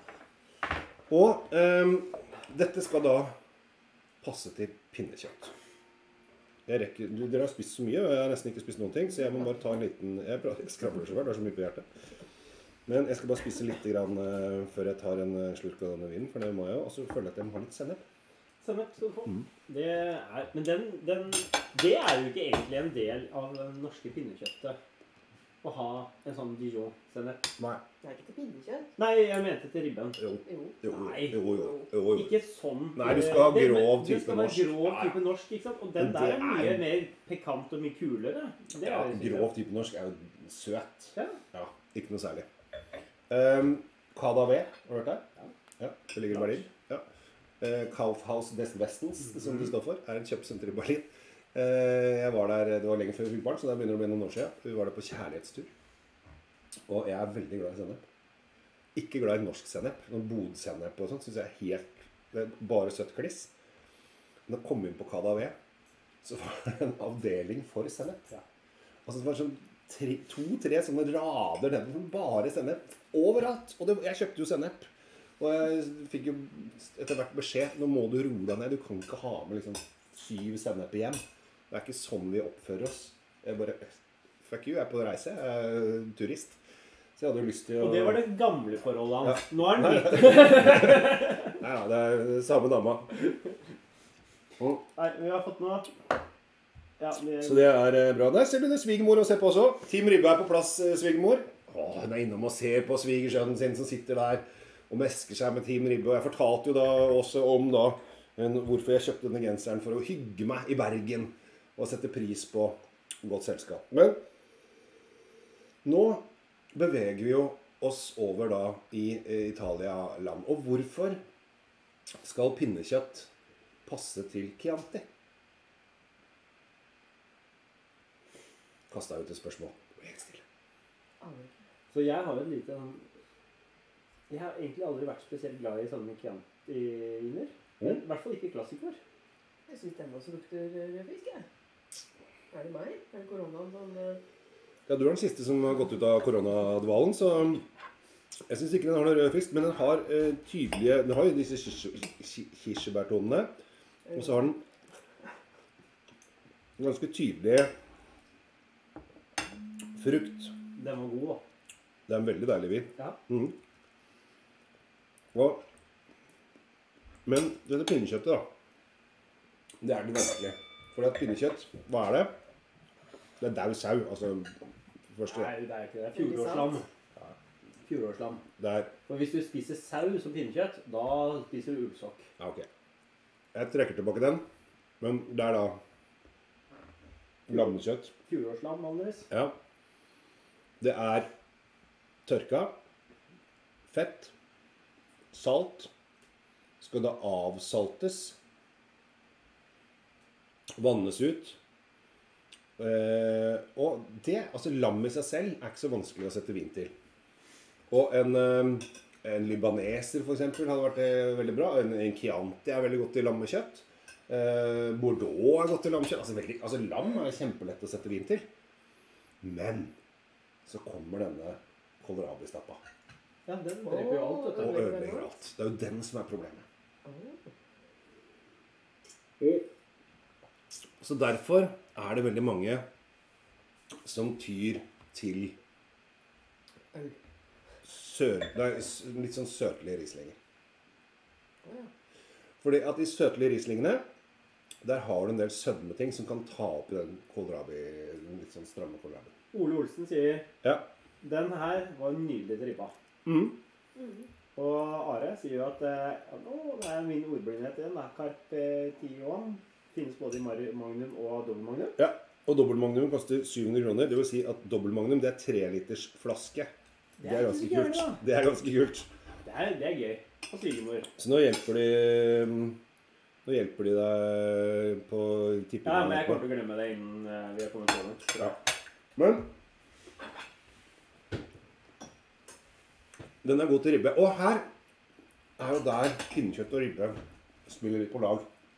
Og dette skal da passe til pinnekjøtt. Dere har spist så mye, og jeg har nesten ikke spist noen ting, så jeg må bare ta en liten... Jeg skravler så vel, det er så mye på hjertet. Men jeg skal bare spise litt grann, før jeg tar en slurk av denne vinen, for det må jeg jo. Og så føler jeg at jeg må ha litt sennep. Sennep skal du få. Men det er jo ikke egentlig en del av det norske pinnekjøttet. Å ha en sånn Dijon-sennep. Nei. Det er ikke til pinnekjøtt. Nei, jeg mente til ribben. Jo. Ikke sånn. Nei, du skal ha grov type norsk. Du skal ha grov type norsk, ikke sant? Og den der er mye mer pikant og mye kulere. Ja, grov type norsk er jo søt. Ja, ikke noe særlig. Cadavé, har du hørt det? Ja, det ligger i Berlin. Ja. Kaufhaus des Westens, som det står for, er et kjøpesenter i Berlin. Jeg var der, det var lenge før vi fikk barn, så det begynner å bli noen år siden. Vi var der på kjærlighetstur. Og jeg er veldig glad i sennep. Ikke glad i norsk sennep. Noen bodsennep og sånt, synes jeg er det er bare søtt kliss. Men da kom vi inn på Cadavé, så var det en avdeling for sennep. Altså det var sånn 2-3 sånne rader nede, bare sennep. Overalt! Og jeg kjøpte jo sennep. Og jeg fikk jo etter hvert beskjed, nå må du roe deg ned, du kan ikke ha med liksom 7 sennep hjem. Det er ikke sånn vi oppfører oss. Jeg bare, fuck you, jeg er på reise, jeg er turist. Så jeg hadde jo lyst til å... Og det var det gamle forholdet hans. Nå er den litt. Nei, det er samme dama. Nei, vi har fått noe. Ja, Så det er bra. Der ser du det svigermor å se på også. Team Ribbe er på plass, svigermor. Hun er innom og ser på svigersønnen sin som sitter der og mesker seg med Team Ribbe. Og jeg fortalte jo da også om da hvorfor jeg kjøpte denne genseren for å hygge meg i Bergen og sette pris på godt selskap. Men nå beveger vi jo oss over da i Italia-land. Og hvorfor skal pinnekjøtt passe til Chianti? Kastet jeg ut et spørsmål. Det var helt stille. Så jeg har jo et lite... Jeg har egentlig aldri vært spesielt glad i sånne Chianti-viner. I hvert fall ikke klassiker. Jeg synes den også lukter rødfisk, jeg. Er det meg? Er det koronaen som... Ja, du er den siste som har gått ut av koronadvalen, så jeg synes ikke den har noe rød fisk, men den har tydelige... Den har jo disse kirsebærtonene, og så har den ganske tydelige frukt. Den var god, da. Det er en veldig deilig vin. Ja. Men dette pinnekjøttet da, det er det vanskelige. For at pinnekjøtt, hva er det? Det er daud sau, altså første. Nei, det er ikke det. Fjorårslam. Fjorårslam. For hvis du spiser sau som pinnekjøtt, da spiser du ulvsokk. Ja, ok. Jeg trekker tilbake den, men det er da lammekjøtt. Fjorårslam, vanligvis. Ja. Det er tørka, fett, salt, skal da avsaltes, vannes ut, og det, altså lam i seg selv er ikke så vanskelig å sette vin til. Og en libaneser for eksempel hadde vært veldig bra, en Chianti er veldig godt i lammekjøtt, Bordeaux er godt i lammekjøtt, altså lam er kjempelett å sette vin til, men så kommer denne kålrabi-stappa. Ja, den dreper jo alt, og ødelegger alt. Det er jo den som er problemet. Så derfor er det veldig mange som tyr til Øl. litt sånn søtlige rislinger. Ja. Fordi at de søtlige rislingene, der har du en del sødmeting som kan ta opp i den litt sånn stramme kålrabi. Ole Olsen sier, Ja. den her var nydelig til ribba. Og Are sier jo at det er min ordblindhet igjen da. Carpe Tion finnes både i Magnum og dobbeltmagnum. Ja, og dobbeltmagnum koster 700 kroner. Det vil si at dobbeltmagnum, det er 3 liters flaske. Det er ganske kult. Det er ganske kult. Det er gøy. Og svigermor. Så nå hjelper de deg på tippingen. Ja, men jeg kommer til å glemme det innen vi har kommet på det. Ja. Men den er god til ribbe. Og her er jo der pinnekjøtt og ribbe spiller litt på lag.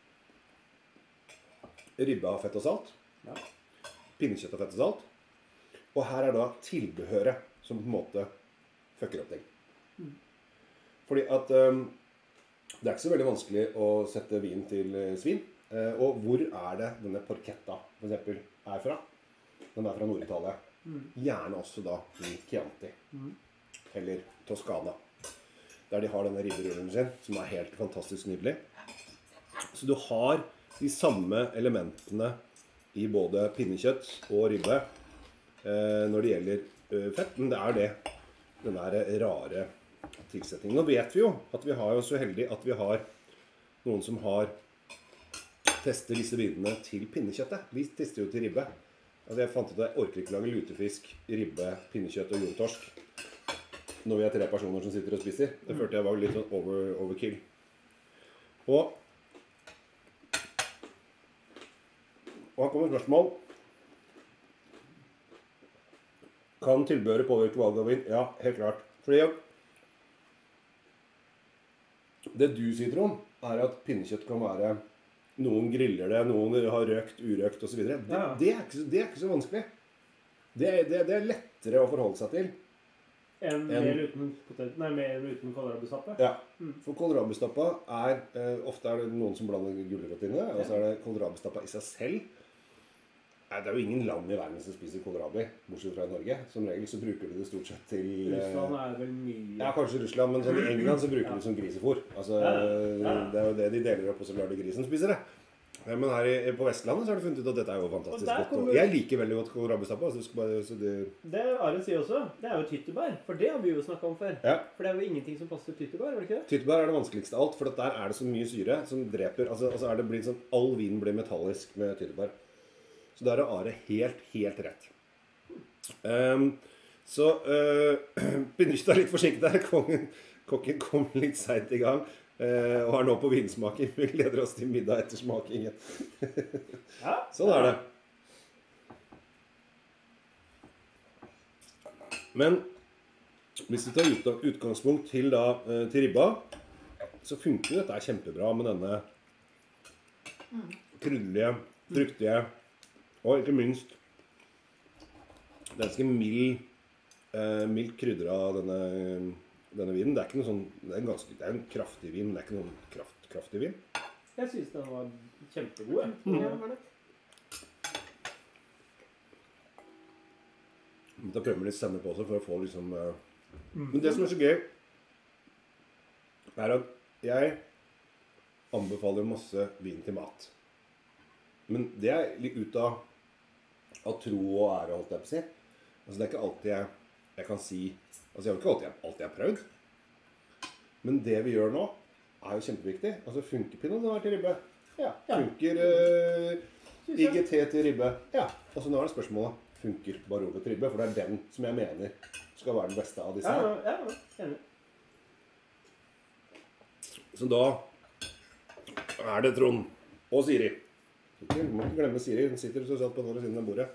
Ribbe har fett og salt. Ja. Pinnekjøtt har fett og salt. Og her er da tilbehøret som på en måte fucker opp ting. Fordi at det er ikke så veldig vanskelig å sette vin til svin. Og hvor er det denne porchetta for eksempel er fra? Den er fra Nord-Italia. Gjerne også da i Chianti. Eller Toscana. Der de har denne ribberullen sin, som er helt fantastisk nydelig. Så du har de samme elementene i både pinnekjøtt og ribbe når det gjelder fett. Men det er det, den der rare tilsetningen. Nå vet vi jo at vi har jo så heldig at vi har noen som har testet disse vinene til pinnekjøttet. Vi tester jo til ribbe. Altså jeg fant ut at jeg orker ikke lage lutefisk, ribbe, pinnekjøtt og jordtorsk når vi er 3 personer som sitter og spiser. Det følte jeg var litt sånn overkill. Og her kommer spørsmål. Kan tilbehøret påvirke valget av vin? Ja, helt klart. Fordi det du sier, Trond, er at pinnekjøtt kan være noen griller det, noen har røkt, urøkt og så videre. Det er ikke så vanskelig. Det er lettere å forholde seg til. Mer uten kålrabistappa? Ja, for kålrabistappa ofte er det noen som blander gulrot inn i det, og så er det kålrabistappa i seg selv. Det er jo ingen land i verden som spiser kålrabi, bortsett fra i Norge. Som regel så bruker de det stort sett til... Russland er vel mye... Ja, kanskje Russland, men sånn i England så bruker de det som grisefôr. Altså, det er jo det de deler opp, og så lar de grisen spise det. Men her på Vestlandet så har de funnet ut at dette er jo fantastisk godt. Og jeg liker veldig godt kålrabistappa. Det Are sier også, det er jo tyttebær. For det har vi jo snakket om før. Ja. For det er jo ingenting som passer tyttebær, var det ikke det? Tyttebær er det vanskeligste av alt, for der er det så mye syre som dreper. Altså er det blitt sånn, all vin blir metallisk med tyttebær. Så der er Are helt rett. Pinnekjøtt er litt forsinket der. Kokken kom litt sent i gang. Og er nå på vinsmaking. Vi gleder oss til middag etter smakingen. Sånn er det. Men hvis vi tar utgangspunkt til ribba, så funker dette kjempebra med denne kryddelige, fruktige, og ikke minst ganske mildt krydder av denne vinen. Det er ikke noe sånn, det er en kraftig vin, men det er ikke noen kraftig vin. Jeg synes den var kjempegod. Da prøver vi litt sennep på også for å få liksom... Men det som er så gøy, er at jeg anbefaler masse vin til mat. Men det er litt ut av tro og ære, holdt jeg på å si. Altså det er ikke alltid jeg kan si... Altså jeg har ikke alltid prøvd. Men det vi gjør nå er jo kjempeviktig. Altså funker Pinot Noir til ribbe? Ja. Funker IGT til ribbe? Ja. Og så nå er det spørsmålet, funker Barolo til ribbe? For det er den som jeg mener skal være den beste av disse her. Ja, enig. Så da er det Trond og Siri. Du må ikke glemme Siri, hun sitter så satt på den andre siden av bordet.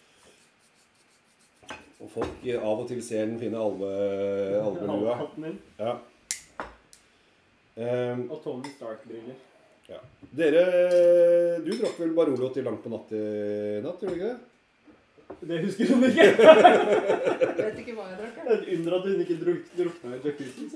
Og folk av og til ser den fine alvelua. Ja. Og Tony Stark-briller. Ja. Dere, du drakk vel Barolo til langt på natt i natt, gjorde du ikke det? Det husker hun ikke. Jeg vet ikke hva jeg drakk. Det er under at hun ikke drukna i jacuzzi.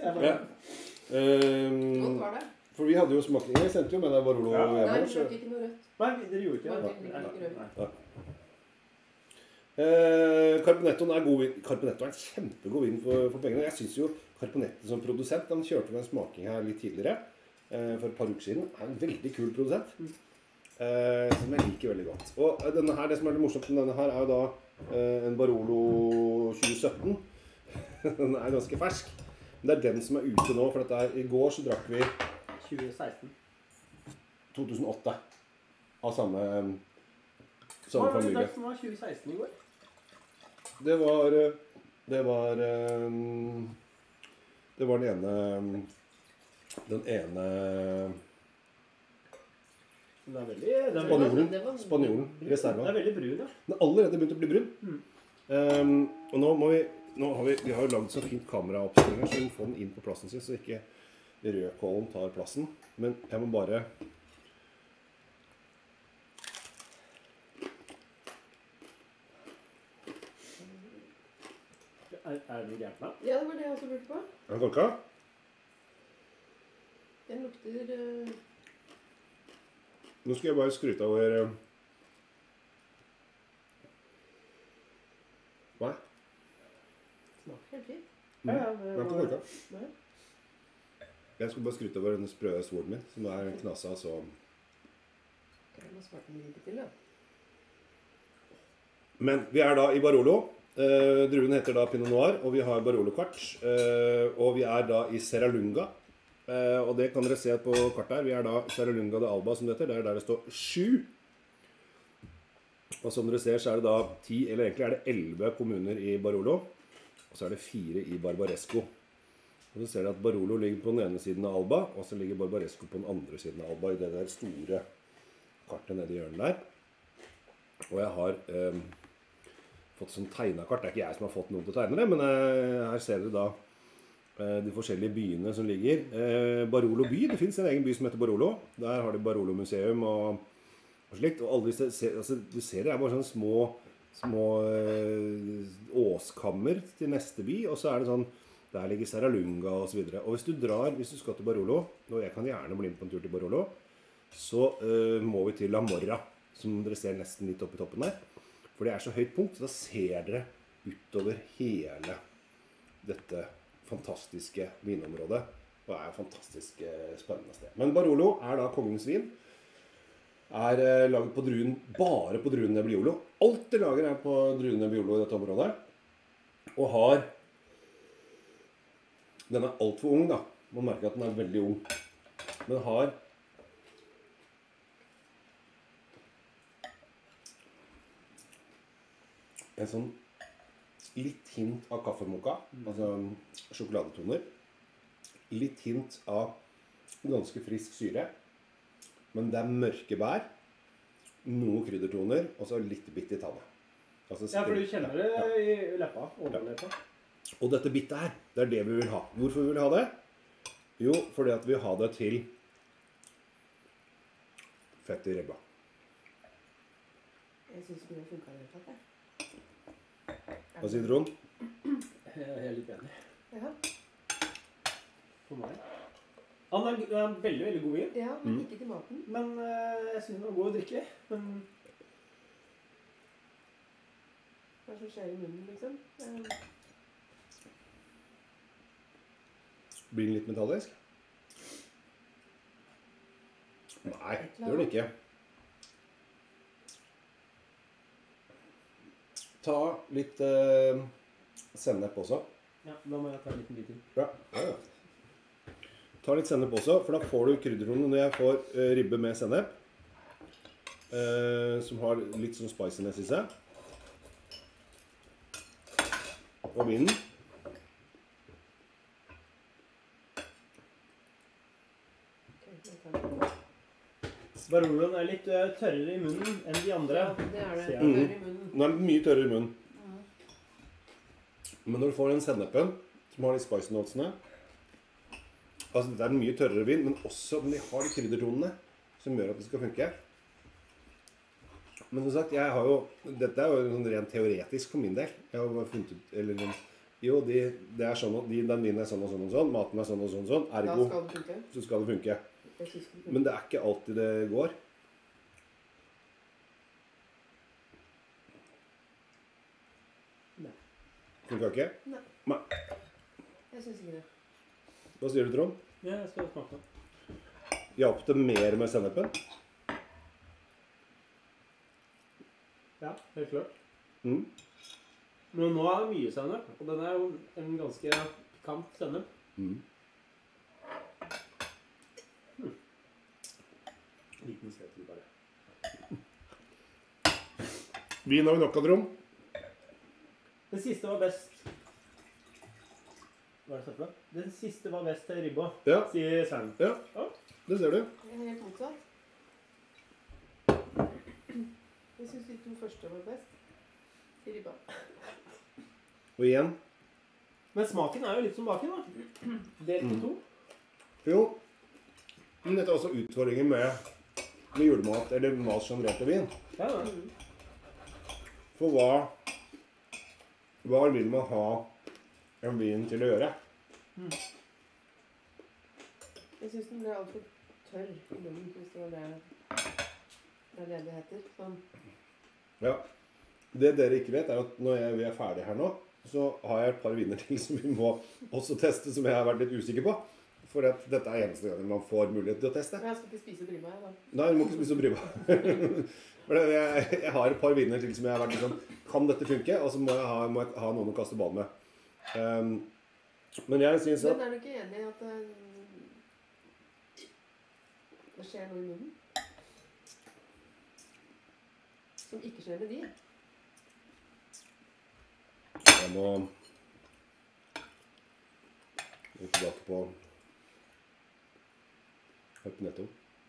Godt var det. For vi hadde jo smaking. Jeg sendte jo med deg Barolo. Nei, vi drakk ikke noe rødt. Nei, dere gjorde ikke det. Carponettoen er god vin. Carponetto er en kjempegod vin for pengene. Jeg synes jo Carponetto som produsent, den kjørte med en smaking her litt tidligere, for et par uker siden, er en veldig kul produsent. Som jeg liker veldig godt. Og denne her, det som er litt morsomt med denne her, er jo da en Barolo 2017. Den er ganske fersk. Men det er den som er ute nå, for dette er, i går så drakk vi 2016. 2008 av samme Hva var det familie. som var 2016 i går? Det var den ene Den er veldig... Spanjolen, reserva. Den er veldig brun, ja. Den har allerede begynt å bli brun. Og nå har vi har jo laget så fint kameraoppstilling her, så vi må få den inn på plassen sin, så ikke rødkålen tar plassen. Men jeg må bare... Er det noe gærent da? Ja, det var det jeg også lurte på. Er den korka? Den lukter... Nå skal jeg bare skryte over... Hva? Smaker helt fint. Ja, Den er ikke korka. Nei. Jeg skal bare skryte over denne sprø svoren min, som er knasa så... Jeg må smake den litt til, da. Men vi er da i Barolo. Druen heter da Pinot Noir, og vi har Barolo kvart. Og vi er da i Serralunga. Og det kan dere se på kartet her. Vi er da Serralunga de Alba, som det heter. Det er der det står 7. Og som dere ser, så er det da 10, eller egentlig er det 11 kommuner i Barolo. Og så er det 4 i Barbaresco. Og så ser dere at Barolo ligger på den ene siden av Alba, og så ligger Barbaresco på den andre siden av Alba, i det der store kartet nede i hjørnet der. Og jeg har fått sånn tegnakart. Det er ikke jeg som har fått noen til å tegne det, men her ser dere da de forskjellige byene som ligger. Barolo by, det finnes en egen by som heter Barolo. Der har de Barolo museum og slikt. Og alle disse, altså, du ser det er bare sånne små åskammer til neste by, og så er det sånn, der ligger Serralunga og så videre. Og hvis du skal til Barolo, og jeg kan gjerne bli med på en tur til Barolo, så må vi til La Morra, som dere ser nesten litt oppe i toppen der. For det er så høyt punkt, så da ser dere utover hele dette fantastiske vinområdet. Og det er et fantastisk spennende sted. Men Barolo er da kongens vin. Er laget på druen, bare på druen Nebbiolo. Alt det lager er på druen Nebbiolo i dette området. Og har... Den er alt for ung da. Man merker at den er veldig ung. Men har... en sånn litt hint av kaffemokka, altså sjokoladetoner. Litt hint av ganske frisk syre. Men det er mørke bær, noen kryddertoner, og så litt bitt i tannet. Altså, ja, for du kjenner det i leppa, overleppa. Og dette bittet her, det er det vi vil ha. Hvorfor vi vil ha det? Jo, fordi at vi vil ha det til fett i ribba. Jeg synes ikke det funket i det hele tatt, jeg. Hva sier Trond? Jeg er litt enig. Ja. For meg. Han er en veldig, veldig god vin. Ja, men ikke til maten. Men jeg synes den var god å drikke. Men... Hva er det som skjer i munnen, liksom? Blir den litt metallisk? Nei, det gjør den ikke. Ta litt sennep også. Ja, da må jeg ta en liten bit til. Ja. Ta litt sennep også, for da får du kryddertonene når jeg får ribbe med sennep. Som har litt sånn spiciness i seg. Og vinen. Baroloen er litt tørrere i munnen enn de andre. Ja, det er det. Tørr i munnen. Den er mye tørrere i munnen. Men når du får den sennepen, som har de spice notesene, altså det er en mye tørrere vin, men også de har de kryddertonene som gjør at det skal funke. Men som sagt, dette er jo sånn rent teoretisk for min del. Jeg har bare funnet ut, eller jo, det er sånn, den vinen er sånn og sånn og sånn, maten er sånn og sånn og sånn, ergo, Da skal det funke. så skal det funke. Men Men det er ikke alltid det går. Nei. Funker ikke? Nei. Jeg synes ikke det. Hva sier du, Trond? Ja, jeg skal smake. Hjalp det mer med sennepen? Ja, helt klart. Mm. Men nå er det mye sennep, og den er jo en ganske pikant sennep. Mm. Liten skretter bare. Vin har vi nok av, Trond. Den siste var best. Hva er det for? Den siste var best til ribba, Ja. sier Svein. Ja, det ser du. Det er helt motsatt. Jeg synes de 2 første var best. Til ribba. Og igjen. Men smaken er jo litt som baken, da. Delt i 2. Jo, men dette er også utfordringen med julemat, eller mat generelt og vin. Ja, ja. For hva vil man ha en vin til å gjøre? Jeg synes den ble alt for tørr i munnen, hvis det var det det heter. Sånn. Ja, det dere ikke vet er at når vi er ferdige her nå, så har jeg et par viner til som vi må også teste, som jeg har vært litt usikker på. For at dette er eneste gangen man får mulighet til å teste. Men jeg skal ikke spise brima, jeg da. Nei, du må ikke spise og bryma. Jeg har et par viner til som jeg har vært litt sånn, kan dette funke? Og så må jeg ha noen å kaste ball med. Men jeg synes at... Men er du ikke enig i at det skjer noe i munnen? Som ikke skjer med de? Jeg må gå tilbake på Carpenetto.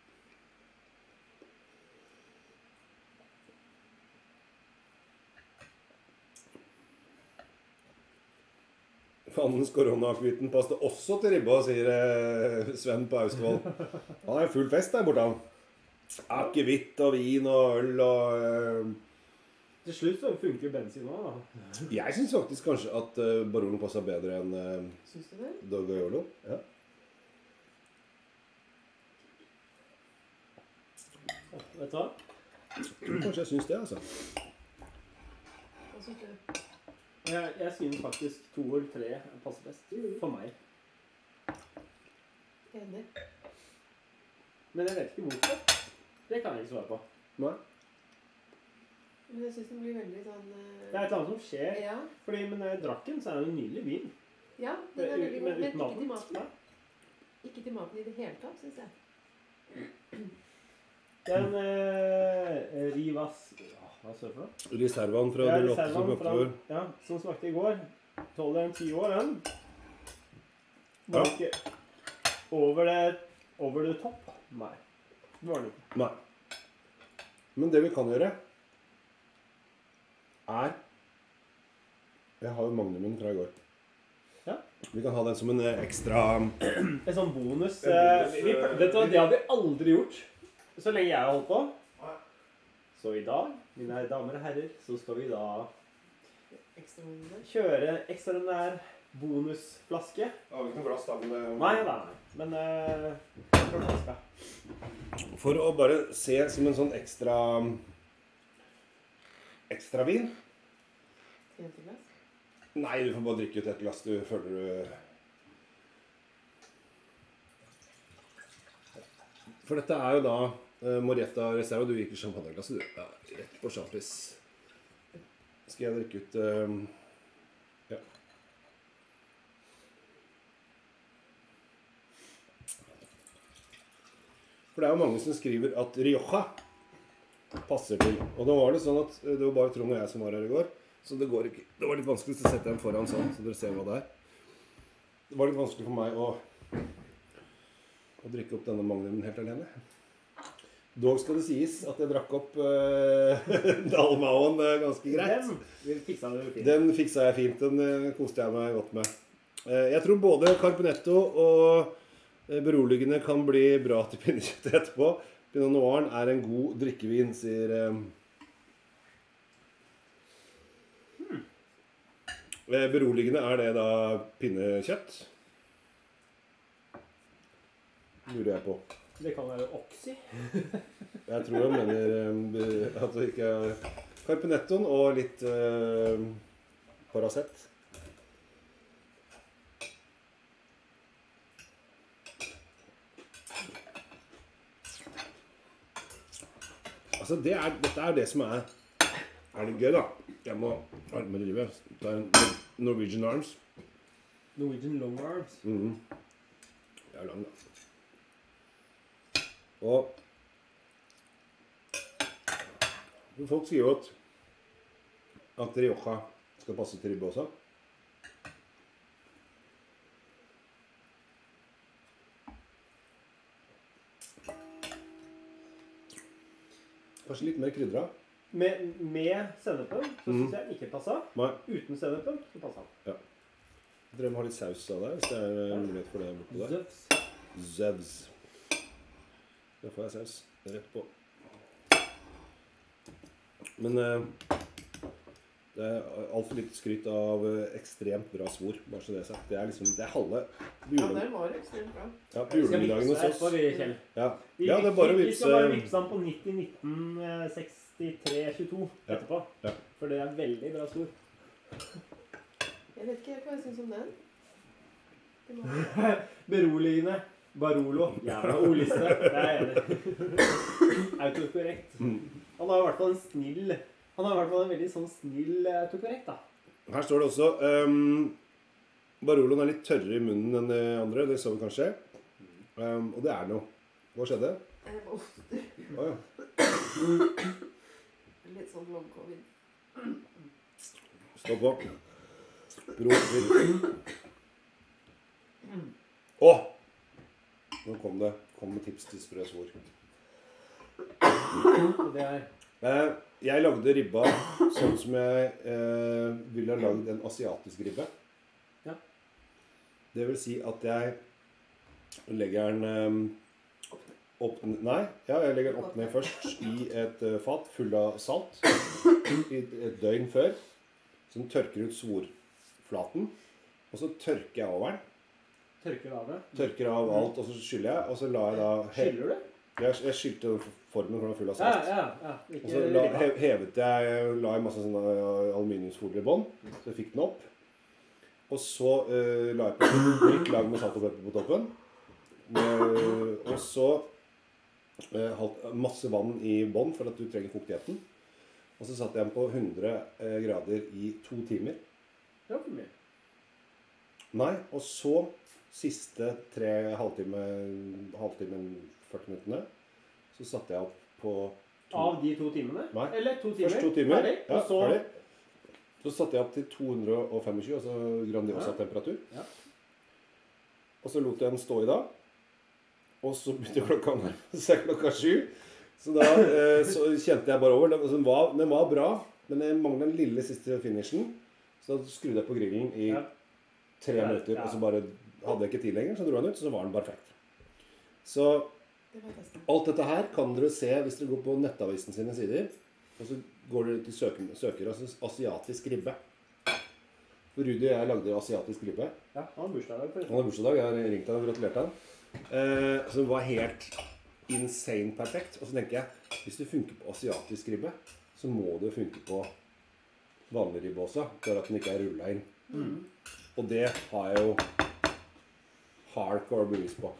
Fannens koronakvitten passet også til ribba, sier Sven på Austevoll. Han er full fest der borte. Akevitt og vin og øl og... Til slutt så funker jo bensin også, da. Jeg synes faktisk kanskje at Barolo passer bedre enn Synes du det? Dogaiolo. Ja. Vet du hva? Kanskje jeg synes det, altså. Hva synes du? Jeg synes faktisk 2 eller 3 passer best. For meg. Enig. Men jeg vet ikke hvorfor. Det kan jeg ikke svare på. Nei. Men jeg synes den blir veldig sånn... Det er et eller annet som skjer. Ja. Fordi med den drakken så er det en nydelig vin. Ja, den er veldig god, men uten ikke til maten. Ja. Ikke til maten i det hele tatt, synes jeg. Den Rivas... Hva står det for noe? Reservaen fra Ja, 08 som reservaen smakte vår. ja, som smakte i går. 12 eller 10 år, den. Var ikke over det topp? Nei. Det var den ikke. Nei. Men det vi kan gjøre er... Jeg har jo magnumen fra i går. Ja. Vi kan ha den som en ekstra... En sånn bonus. Vet du hva, det har vi aldri gjort. Så lenge jeg har holdt på. Så i dag, mine damer og herrer, så skal vi da kjøre ekstraordinær bonusflaske. Ja, vi kan glass da, men... Nei. Men fra flaska. For å bare se som en sånn ekstra vin. Jenteglass? Nei, du får bare drikke ut et glass, du føler du... For dette er jo da Morietta Reserva, du gikk i champagneglasset, du. Ja, rett på champis. Skal jeg drikke ut... ja. For det er jo mange som skriver at Rioja passer til. Og da var det sånn at det var bare Trond og jeg som var her i går. Så det går ikke... Det var litt vanskelig å sette den foran sånn, så dere ser hva det er. Det var litt vanskelig for meg å drikke opp denne magnumen helt alene. Dog skal det sies at jeg drakk opp Dalmauen ganske greit. Den fiksa du fint. Den fiksa jeg fint. Den koste jeg meg godt med. Jeg tror både Carpenetto og beroligende kan bli bra til pinnekjøttet etterpå. Pinot Noiren er en god drikkevin, sier... Beroligende er det da pinnekjøtt? Lurer jeg på. Det kan være oxy. Jeg tror jeg mener at det ikke er Carpenettoen og litt Paracet. Altså, dette er det som er det gøy, da. Jeg må arme drive. Ta en Norwegian Arms. Norwegian Long Arms. Det er lang, da. Og folk sier jo at Rioja skal passe til ribbe også. Kanskje litt mer krydra. Med sennepen så synes jeg ikke passet. Nei. Uten sennepen så passet han. Ja. Dere må ha litt saus av det, hvis det er mulighet for det borte der. Zevs. Da får jeg saus rett på. Men det er alt for litt skryt av ekstremt bra svor, bare så det er sagt. Det er liksom, det er halve julemiddagen. Ja, det var ekstremt bra. Ja, på julemiddagen hos oss. Ja, det er bare å vipse. Vi skal bare vipse han på 90-19-63-22 etterpå. Ja. For det er veldig bra svor. Jeg vet ikke hva jeg synes om den. Beroligende. Barolo. Jævla ordliste. Det er jeg enig. Autokorrekt. Han har i hvert fall en veldig sånn snill autokorrekt, da. Her står det også Baroloen er litt tørre i munnen enn de andre, det så vi kanskje. Og det er noe. Hva skjedde? Jeg var oster. Ja. Litt sånn long-covid. Stå på. Åh! Nå kom det tips til sprø svor. Det er... Jeg lagde ribba sånn som jeg ville ha lagd en asiatisk ribbe. Ja. Det vil si at jeg legger den jeg legger den opp ned først i et fat full av salt i et døgn før. Så den tørker ut svorflaten, og så tørker jeg over den. Tørker av det? Tørker av alt, og så skyller jeg, og så la jeg da... Skyller du? Jeg skylte formen for den full av salt. Ja. Og så hevet jeg, la jeg masse sånne aluminiumsfolie i bånd, så jeg fikk den opp. Og så la jeg på litt lag med salt og pepper på toppen. Og så masse vann i bånd for at du trenger fuktigheten. Og så satte jeg den på 100 grader i 2 timer. Det var for mye. Nei, og så siste halvtimen 40 minuttene, så satte jeg opp på Av de 2 timene? Nei. Eller 2 timer? Først 2 timer. Ferdig? Ja, og så... ferdig. Så satte jeg opp til 225, altså Grandiosa temperatur. Ja. Og så lot jeg den stå i dag. Og så begynte klokka 7. Så da så kjente jeg bare over. Den var bra, men jeg manglet den lille siste finishen. Så da skrudde jeg på grillen i 3 minutter, og så bare hadde jeg ikke tid lenger, så dro jeg den ut, så var den perfekt. Så alt dette her kan dere se hvis dere går på nettavisen sine sider, og så går dere til søker altså asiatisk ribbe. For Rudi og jeg lagde asiatisk ribbe. Ja, han har bursdag. Han har bursdag, jeg har ringt han og gratulert han. Så den var helt insane perfekt. Og så tenker jeg, hvis det funker på asiatisk ribbe, så må det funke på vanlig ribbe også, for at den ikke er rullet inn. Og det har jeg jo hardcore bevis på.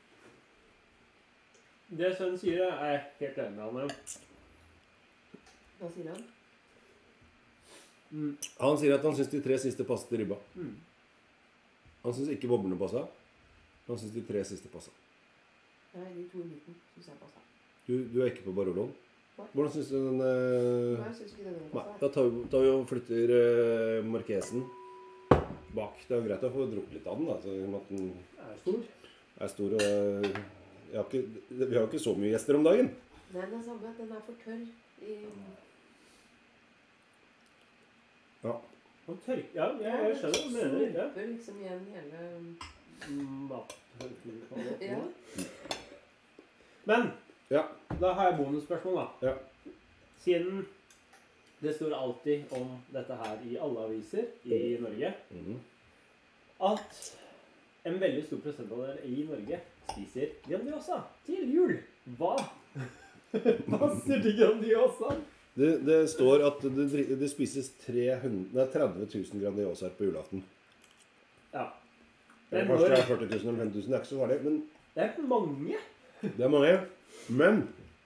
Det Sønnen sier, er jeg helt enig med han om. Hva sier han? Han sier at han synes de 3 siste passet til ribba. Han synes ikke boblene passet. Han synes de 3 siste passet. Nei, de 2 i midten synes jeg passet. Du er ikke på Baroloen? Hvordan synes du den... Nei, jeg synes ikke den passet. Da tar vi og flytter markesen bak. Det er jo greit å få drukket litt av den, da. Så at den er stor. Og vi har jo ikke så mye gjester om dagen. Nei, det er samme. Den er for tørr i... Ja. Ja, jeg skjønner hva du mener. Ja. Liksom igjen hele... Ja. Men, da har jeg bonusspørsmål da. Ja. Siden det står alltid om dette her i alle aviser i Norge, at en veldig stor prosentandel i Norge spiser Grandiosa til jul. Hva passer til Grandiosa? Det står at det spises 30 000 Grandiosaer på julaften. Ja. Kanskje det er 40 000 eller 50 000, det er ikke så farlig, men... Det er mange. Det er mange, men...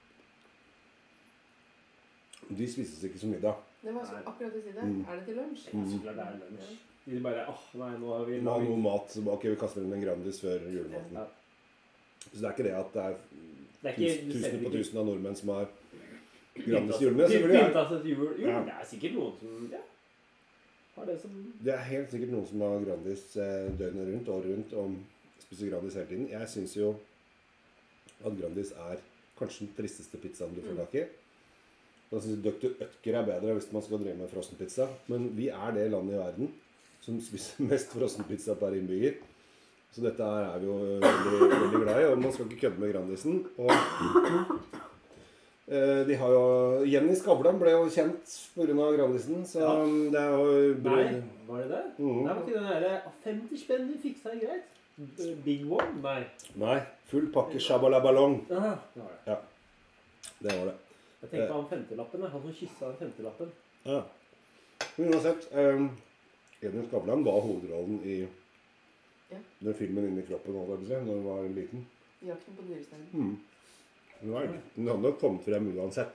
De spises ikke som middag. Det var akkurat å si det. Er det til lunsj? Så klart det er lunsj. De bare, nei, nå har vi... Nå har noe mat, så ok, vi kaster inn en Grandis før julematen. Ja. Så det er ikke det at det er ikke, tusen på tusen av nordmenn som har Pynta Grandis julemiddag, selvfølgelig. Jo, Ja. det er sikkert noen som, ja, har det som... Det er helt sikkert noen som har Grandis døgnet rundt, året rundt, og spiser Grandis hele tiden. Jeg synes jo at Grandis er kanskje den tristeste pizzaen du får tak i. Da synes jeg Dr. Oetker er bedre hvis man skal drive med frossenpizza. Men vi er det landet i verden som spiser mest frossenpizza per innbygger. Så dette er vi jo veldig, veldig glad i, og man skal ikke kødde med Grandisen. Og de har jo... Jenny Skavlan ble jo kjent på grunn av Grandisen, så Ja. det er jo... Nei, var det det? Mhm. Nei, var ikke den der 50 spenn du fiksa greit? Big one? Nei. Nei, full pakke shabalaballong. Aha, det var det. Det var det. Jeg tenkte på han femtelappen, han som kysset den femtelappen. Ja. Men uansett, Jenny Skavlan var hovedrollen i den filmen Inni kroppen, holdt jeg på å si, når hun var liten. Jakten på dyresteinen. Hun hadde nok kommet frem uansett.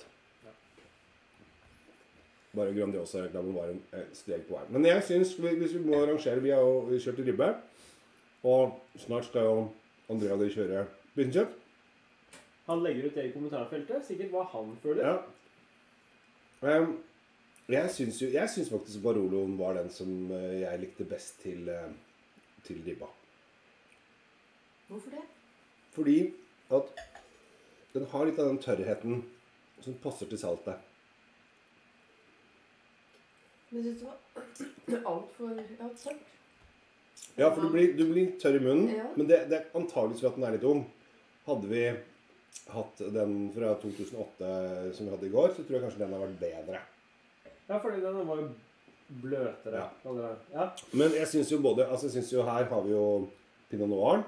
Bare Grandiosa-reklamen var en steg på veien. Men jeg synes, hvis vi må rangere, vi har jo kjørt i ribbe, og snart skal jo Andrea de kjøre pinnekjøtt. Han legger ut det i kommentarfeltet, sikkert hva han føler. Ja. Jeg synes faktisk Baroloen var den som jeg likte best til ribba. Hvorfor det? Fordi at den har litt av den tørrheten som passer til saltet. Men jeg synes det var alt for tørt. Ja, for du blir tørr i munnen, Ja. men det er antageligvis for at den er litt ung. Hadde vi hatt den fra 2008 som vi hadde i går, så tror jeg kanskje den har vært bedre. Ja, fordi den var jo bløtere. Ja. Men jeg synes jo jeg synes jo her har vi jo Pinot Noir.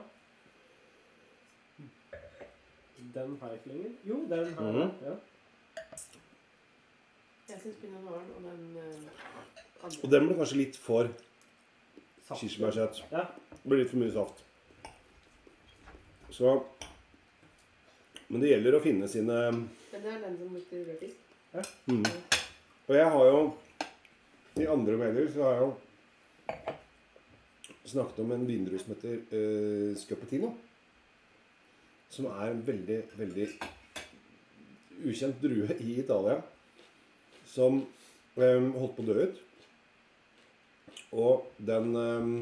Den har jeg ikke lenger. Jo, den har jeg. Ja. Jeg synes Pinot Noir og den andre. Og den ble kanskje litt for Saft. kirsebærsøt. Ja. Det ble litt for mye saft. Så, men det gjelder å finne sine... Men det er den som lukter rødfisk. Ja. Og jeg har jo, i andre medier så har jeg jo snakket om en vindrue som heter Scuppetino. Som er en veldig, veldig ukjent drue i Italia. Som holdt på å dø ut. Og den...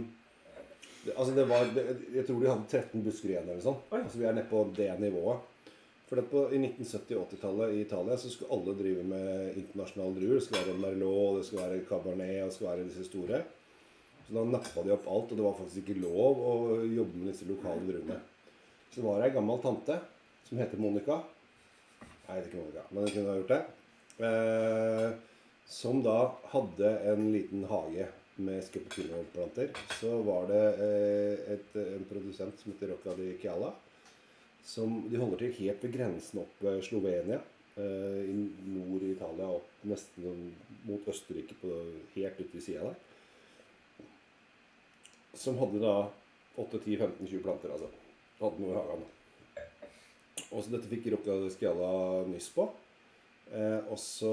jeg tror de hadde 13 busker igjen eller sånn. Altså vi er nede på det nivået. For i 1970-80-tallet i Italia så skulle alle drive med internasjonale druer. Det skulle være Merlot, det skulle være Cabernet, og det skulle være disse store. Så da nappet de opp alt, og det var faktisk ikke lov å jobbe med disse lokale druene. Så var det en gammel tante som heter Monica. Nei, det er ikke Monica, men hun kunne ha gjort det. Som da hadde en liten hage med Scuppetino-planter. Så var det en produsent som heter Rocca di Chiala, som de holder til helt ved grensen opp ved Slovenia, i nord i Italia, opp nesten mot Østerrike, helt ute i siden der. Som hadde da 8, 10, 15, 20 planter, altså. Hadde noe i hagen. Og så dette fikk Rocca di Chiala nyss på. Og så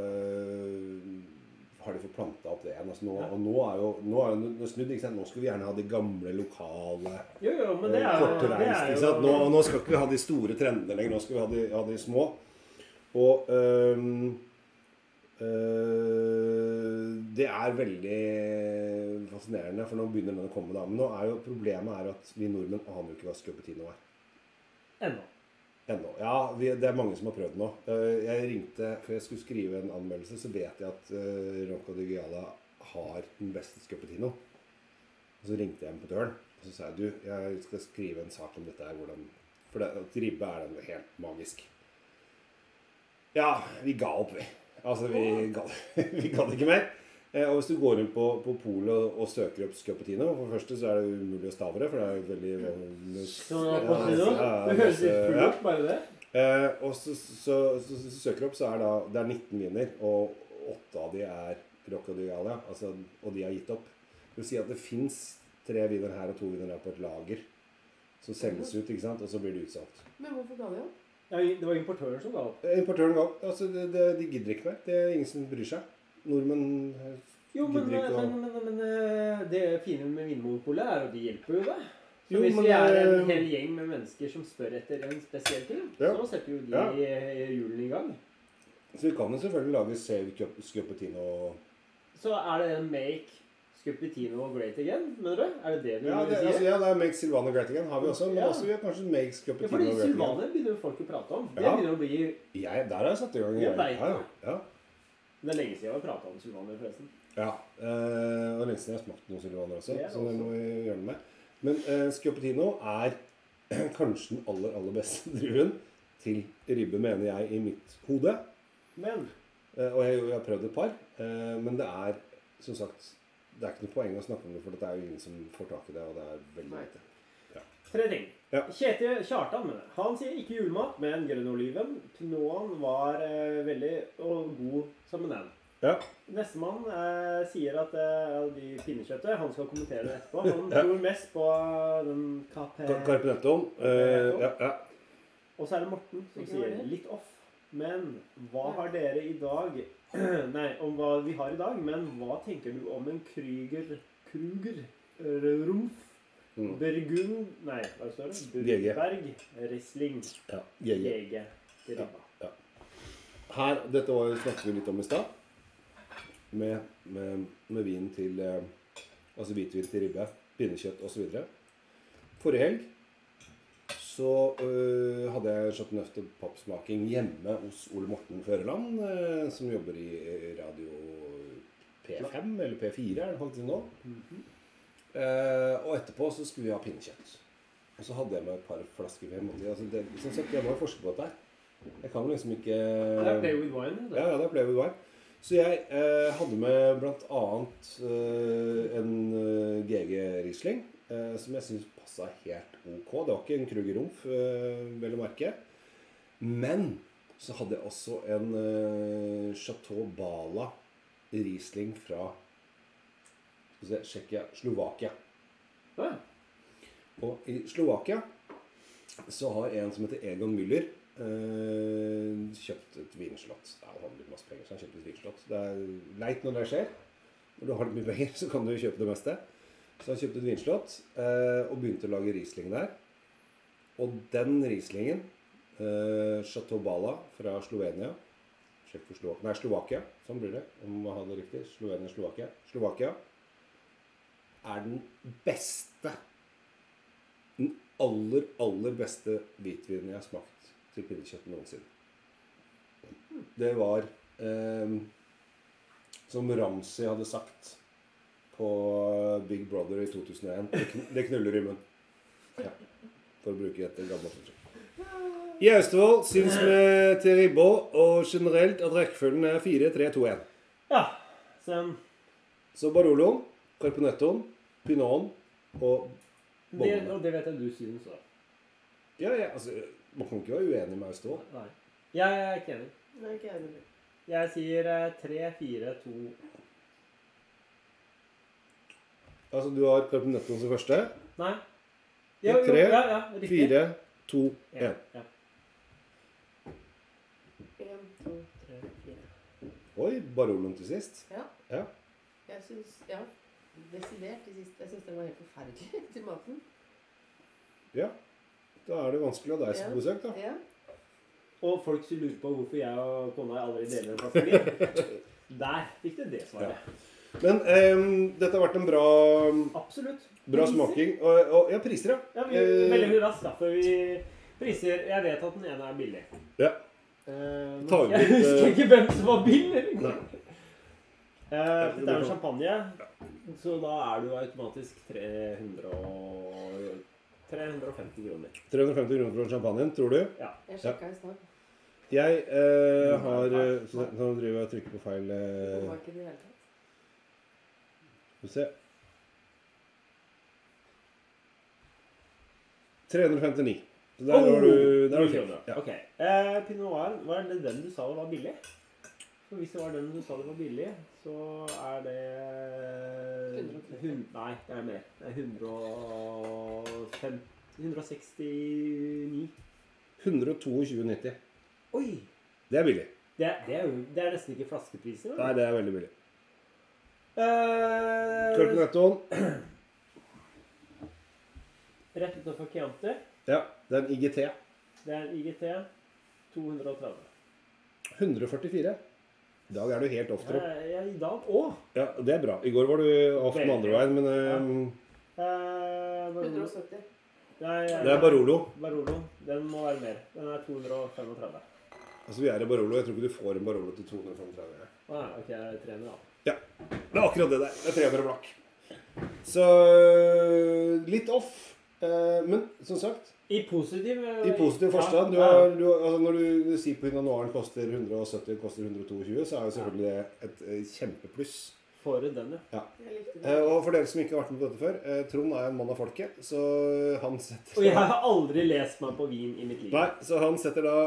har de fått plantet opp det igjen. Altså og nå er det snudd, ikke sant? Nå skal vi gjerne ha de gamle, lokale, Jo, men det er kortreist, ikke sant? Nå skal ikke vi ha de store trendene lenger, nå skal vi ha de små. Og det er veldig fascinerende, for nå begynner den å komme da. Men problemet er at vi nordmenn aner jo ikke hva Scuppetino er. Ennå. Ja, det er mange som har prøvd nå. Jeg ringte, før jeg skulle skrive en anmeldelse, så vet jeg at Rocca di Chiala har den beste Scuppetino. Og så ringte jeg dem på døren, og så sa jeg, jeg skal skrive en sak om dette her, for at ribbe er den helt magisk. Ja, vi ga opp, vi. Altså, vi ga det ikke mer. Og hvis du går inn på Polet og søker opp Scuppetino, for det første så er det umulig å stave det, for det er jo veldig... Det høres litt fullt ut, bare det. Og så søker du opp, så det er 19 viner, og 8 av de er Rocco di Gallia, altså, og de har gitt opp. Det vil si at det finnes 3 viner her og 2 viner her på et lager som selges ut, ikke sant? Og så blir det utsalgt. Men hvorfor Gallia? Ja, det var importøren som ga opp. Importøren ga opp. Altså, de gidder ikke mer. Det er ingen som bryr seg. Nordmenn gidder ikke å... Men det fine med Vinmonopolet er at de hjelper jo det. Så hvis vi er en hel gjeng med mennesker som spør etter en spesiell ting, så setter jo de julen i gang. Så vi kan jo selvfølgelig lage Save Scuppetino. Så er det en Make Scuppetino Great Again, mener du? Er det det du vil si? Ja, det er Make Silvano Great Again har vi også, men også vi har kanskje Make Scuppetino Great Again. Fordi Silvano begynner jo folk å prate om. Det begynner å bli... Der har jeg satt i gang. Jeg vet det. Det er lenge siden jeg har pratet om Silvano forresten. Ja, og lenge siden jeg har smakt noe Silvano også, så det må vi gjøre det med. Men Scuppetino er kanskje den aller beste druen til ribbe, mener jeg, i mitt hode. Men? Og jeg har prøvd et par, men det er, som sagt, det er ikke noe poeng å snakke om det, for det er jo ingen som får tak i det, og det er veldig lite. Ja. 3 ting. Ja. Kjartan, han sier ikke julemat, men grønn oliven. Pinoten var veldig god som en den. Ja. Nestemann sier at de pinnekjøttet, han skal kommentere det etterpå. Han tror mest på den Carpenettoen. Ja. Og så er det Morten som sier litt off. Men hva har dere i dag? Nei, om hva vi har i dag, men hva tenker du om en Kruger Rumpf? Burgund, nei, hva står det? Burgberg, Riesling, GG til ribba. Ja. Her, dette snakket vi litt om i stad. Med vin til, altså hvitvin til ribbe, pinnekjøtt og så videre. Forrige helg så hadde jeg Chateauneuf de Pape-smaking hjemme hos Ole Morten Føreland, som jobber i radio P5 eller P4 er det faktisk nå. Og etterpå så skulle vi ha pinnekjøtt. Og så hadde jeg med et par flasker hjem. Altså som sagt, jeg må jo forske på dette her. Jeg kan liksom ikke... Det er play with wine. Ja, det er play with wine. Så jeg hadde med blant annet en GG Riesling, som jeg synes passet helt ok. Det var ikke en Kruger Rumpf, vel å merke. Men så hadde jeg også en Chateau Bala Riesling fra Tsjekkia, Slovakia. Ja. Og i Slovakia så har en som heter Egon Müller kjøpt et vinslott. Han hadde litt masse penger, så han kjøpte et vinslott. Det er leit når det skjer. Når du har litt mye penger, så kan du kjøpe det meste. Så han kjøpte et vinslott og begynte å lage Riesling der. Og den Rieslingen, Chateau Bala fra Slovenia, Slovakia, sånn blir det, om man har det riktig, Slovakia, er den beste, den aller beste hvitvinen jeg har smakt til pinnekjøtt noensinne. Det var, som Ramsey hadde sagt på Big Brother i 2001, det knuller i munnen. Ja, for å bruke et gammelt uttrykk. I Austevoll synes vi til ribba, og generelt at rekkefølgen er 4, 3, 2, 1. Ja, så Baroloen, Carpenettoen, Pinoten og bollene. Og det vet jeg du synes da. Ja, altså, man kan ikke være uenig med Austevoll. Nei. Jeg er ikke enig. Nei, ikke enig. Jeg sier 3, 4, 2. Altså, du har Carpenettoen som første? Nei. 3, 4, 2, 1. Ja. 1, 2, 3, 4. Oi, Baroloen til sist. Ja. Jeg synes, desidert til sist. Jeg synes det var helt forferdelig til maten. Ja, da er det vanskelig å ha deg som besøk da. Ja. Og folk som lurer på hvorfor jeg og kona aldri deler en flaske vin. Der fikk du det svaret. Ja. Men dette har vært en bra... Absolutt. Bra smaking. Og ja, priser, ja. Ja, vi veldig raskt da, for vi priser... Jeg vet at den ene er billig. Ja. Jeg husker ikke hvem som var billig. Nei. Det er jo champagne, så da er du automatisk 350 kroner. 350 kroner for champagnen, tror du? Ja. Jeg sjekket i stad. Jeg har... Nå driver jeg og trykker på feil... Det var ikke det hele tatt. Skal vi se. 359. Så der har du 9 kroner. Ja. Ok. Pinot Noir, var det den du sa det var billig? For hvis det var den du sa det var billig, så er det... 130. Nei, det er mer. Det er 169. 122,90. Oi! Det er billig. Det er nesten ikke flaskepriser. Nei, det er veldig billig. Rett Cornettoen. utenfor Chianti. Ja, det er en IGT. Det er en IGT 230. 144. I dag er du helt off, tror jeg. Ja, i dag også. Ja, det er bra. I går var du off den andre veien, men 170. det er Barolo. Barolo. Den må være mer. Den er 235. Altså, vi er i Barolo. Jeg tror ikke du får en Barolo til 235. Ok, jeg er 300 da. Ja, det er akkurat det der. Det er 300 blakk. Så litt off. Men som sagt, I positiv forstand. Ja. Altså, når du sier Pinot Noiren koster 170, koster 122, så er jo selvfølgelig det et kjempepluss. For den, Ja. Jeg likte det. Og for dere som ikke har vært med på dette før, Trond er en mann av folket, så han setter... Og jeg har aldri lest meg på vin i mitt liv. Nei, så han setter da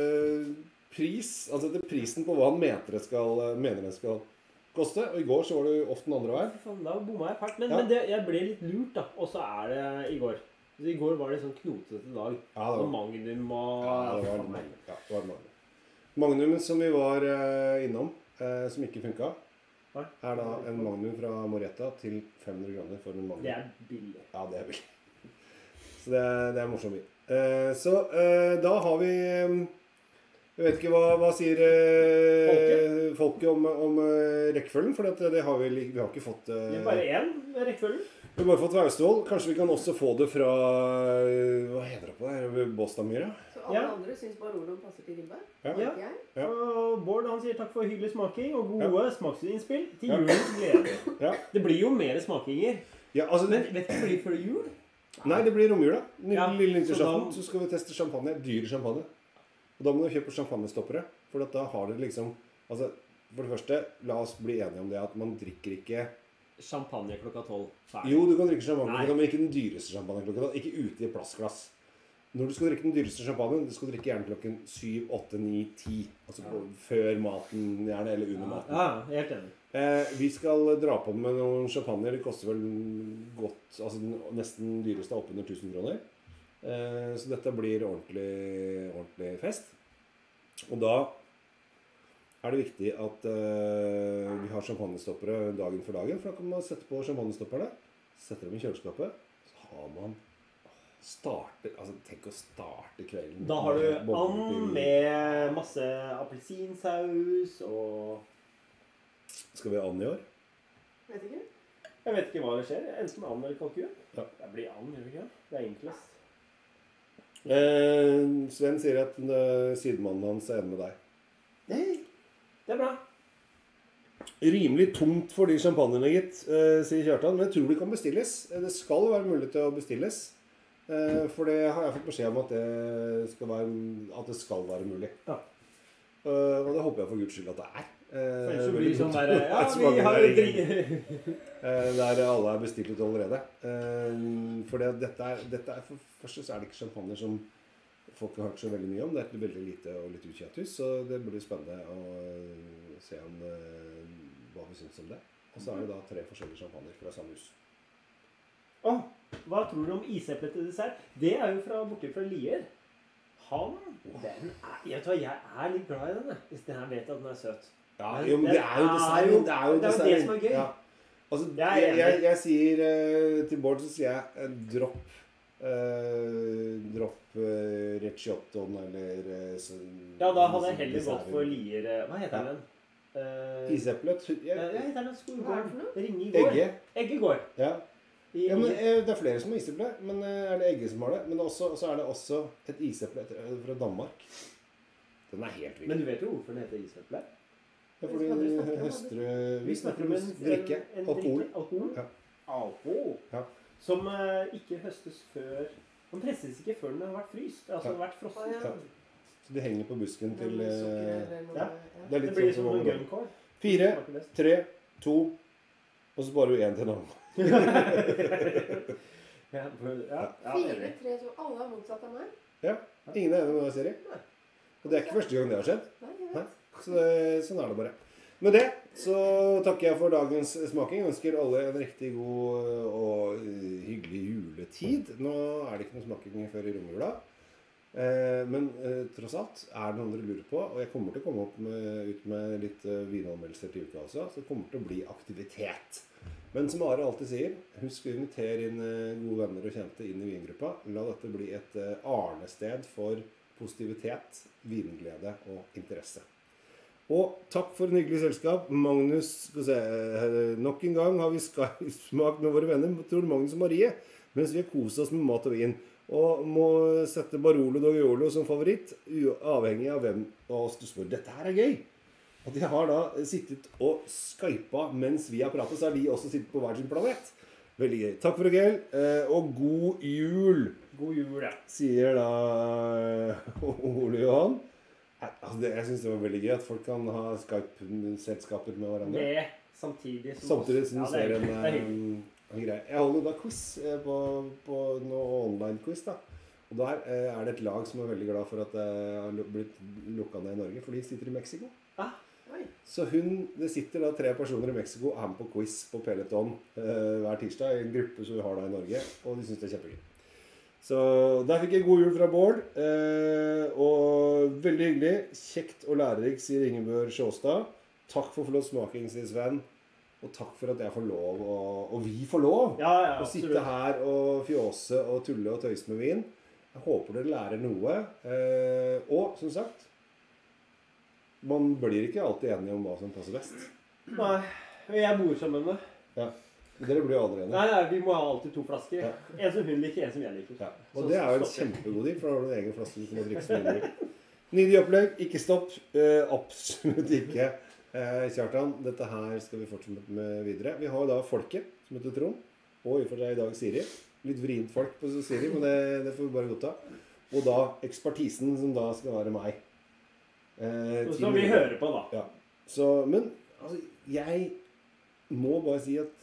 han setter prisen på hva han mener det skal koste. Og i går så var det ofte den andre veien. Fy faen, da bomma jeg fælt. Men, Ja. jeg ble litt lurt da. Og så er det i går. Så i går var det sånn knotete dag. Ja, det Og var Magnum og... Ja, det var Magnum. Magnumen som vi var innom, som ikke funka, er da en Magnum fra Moretta til 500 kroner for en Magnum. Det er billig. Ja, det er billig. Så det er morsom bil. Så da har vi... Jeg vet ikke hva sier folket om rekkefølgen, for det har vi har ikke fått... Det er bare én rekkefølge. Vi har bare fått Vaustvoll. Kanskje vi kan også få det fra... Hva heter det på det? Båstadmyra? Så alle andre syns Barolo passer til ribbe? Ja. Ja. Ikke jeg? Ja. Og Bård han sier takk for hyggelig smaking og gode smaksinnspill til julens glede. Ja. Det blir jo mer smakinger. Ja, altså... Men vet du hva det blir før jul? Nei, det blir romjula. Ja, Lille nyttårsaften, så da- så skal vi teste champagne. Dyre champagne. Og da må du kjøpe champagnestoppere. For da har du liksom... Altså, for det første, la oss bli enige om det at man drikker ikke... Champagne klokka 12. Ferdig. Jo, du kan drikke champagne, Nei. men ikke den dyreste champagne klokka 12. Ikke ute i et plastglass. Når du skal drikke den dyreste champagne, du skal drikke gjerne klokken 7, 8, 9, 10. Altså før maten, gjerne, eller under maten. Ja, helt enig. Vi skal dra på med noen champagne. Det koster vel godt, altså nesten dyreste er oppunder 1000 kroner. Så dette blir ordentlig fest. Og da er det viktig at vi har champagnestoppere dagen for dagen. For da kan man sette på champagnestopperne, sette dem i kjøleskapet, så har man tenk å starte kvelden. Da har du bobler and til- med masse appelsinsaus og... Skal vi ha and i år? Vet ikke. Jeg vet ikke hva det skjer. Enten and eller kalkun. Ja. Det blir and, gjør det ikke? Det er enklest. Sven sier at sidemannen hans er enig med deg. Nei, det er bra. Rimelig tomt for de champagnene, gitt, sier Kjartan. Men jeg tror det kan bestilles. Det skal være mulig til å bestilles. For det har jeg fått beskjed om at det skal være mulig. Ja. Og det håper jeg for Guds skyld at det er. For ellers så blir det sånn der... Ja, Så vi mange har der jo ingen- drikket. Der alle er bestilt ut allerede. For dette er for første så er det ikke champagne som folk har hørt så veldig mye om. Det er et veldig lite og litt utkjent hus, så det blir spennende å se hva vi synes om det. Og så er det da 3 forskjellige champagner fra samme hus. Hva tror du om iseplet til dessert? Det er jo borte fra Lier. Jeg vet hva, jeg er litt glad i den, hvis jeg vet at den er søt. Ja, jo, men det er jo dessert. Det er jo det som er gøy. Ja. Altså, Jeg er enig. jeg sier til Bård så sier jeg dropp Recciottoen eller Ja, da hadde jeg heller gått for Lier. Hva heter den? Iseplet. Ja, heter den Hva er det for Storgård? noe? Ringegård. Egge. Eggegård. Ja. I Ja, men Lier. det er flere som har iseple, men er det Egge som har det? Men så er det også et iseple fra Danmark. Den er helt vild. Men du vet jo hvorfor den heter iseplet? Ja, fordi vi snakker om drikke. Alkohol. Alkohol? Ja. Alkohol. Ja. Som ikke høstes før... Den presses ikke før den har vært fryst. Altså Ja. vært frossen. Ja. Så de henger på busken til Sukker eller noe. ja. Ja. Det er Det litt blir sånn som som en gunkål. 4, 3, 2, og så sparer du 1 til en annen. Ja, 4, 3, 2. Alle er motsatt av meg. Ja, ingen er enig med deg, Siri. Og det er ikke første gang det har skjedd. Nei, jeg vet. Så sånn er det bare. Med det så takker jeg for dagens smaking. Jeg ønsker alle en riktig god og hyggelig juletid. Nå er det ikke noe smaking før i romjula. Men tross alt er det noe dere lurer på, og jeg kommer til å komme ut med litt vinanmeldelser til uka også, så det kommer til å bli aktivitet. Men som Are alltid sier, husk å invitere inn gode venner og kjente inn i vingruppa. La dette bli et arnested for positivitet, vinglede og interesse. Og takk for en hyggelig selskap. Magnus, skal vi se, nok en gang har vi smakt med våre venner, tror Magnus og Marie, mens vi har koset oss med mat og vin. Og må sette Barolo Dogliolo som favoritt, avhengig av hvem av oss du spør. Dette her er gøy! Og de har da sittet og skypet mens vi har pratet, så har de også sittet på hver sin planet. Veldig gøy. Takk for det, og god jul! God jul, ja. Sier da Ole Johan. Altså jeg synes det var veldig gøy at folk kan ha Skype-selskaper med hverandre. Med samtidig som du ser en greie. Jeg holder da quiz på noe online-quiz da. Og der er det et lag som er veldig glad for at det har blitt lukket ned i Norge, for de sitter i Mexico. Så det sitter da 3 personer i Mexico og er med på quiz på Peloton hver tirsdag i en gruppe som vi har da i Norge, og de synes det er kjempegøy. Så der fikk jeg god jul fra Bård, og veldig hyggelig, kjekt og lærerikt, sier Ingebjørg Sjåstad. Takk for flott smaking, sier Sven. Og takk for at jeg får lov, og vi får lov, å sitte her og fjåse og tulle og tøyse med vin. Jeg håper dere lærer noe. Og som sagt, man blir ikke alltid enige om hva som passer best. Nei, jeg bor sammen med. Ja, dere blir jo aldri enige. Nei, vi må ha alltid 2 flasker. Ja. En som hun liker, en som jeg liker. Ja. Og så, det er jo en kjempegod deal, for da har du en egen flaske du kan drikke som videre. Nydelig opplegg, ikke stopp. Absolutt ikke. Kjartan, dette her skal vi fortsette med videre. Vi har jo da folket, som heter Trond, og i for seg i dag Siri. Litt vrient folk på Siri, men det får vi bare godta. Og da ekspertisen, som da skal være meg. Som vi hører på da. Ja. Så, men altså, jeg må bare si at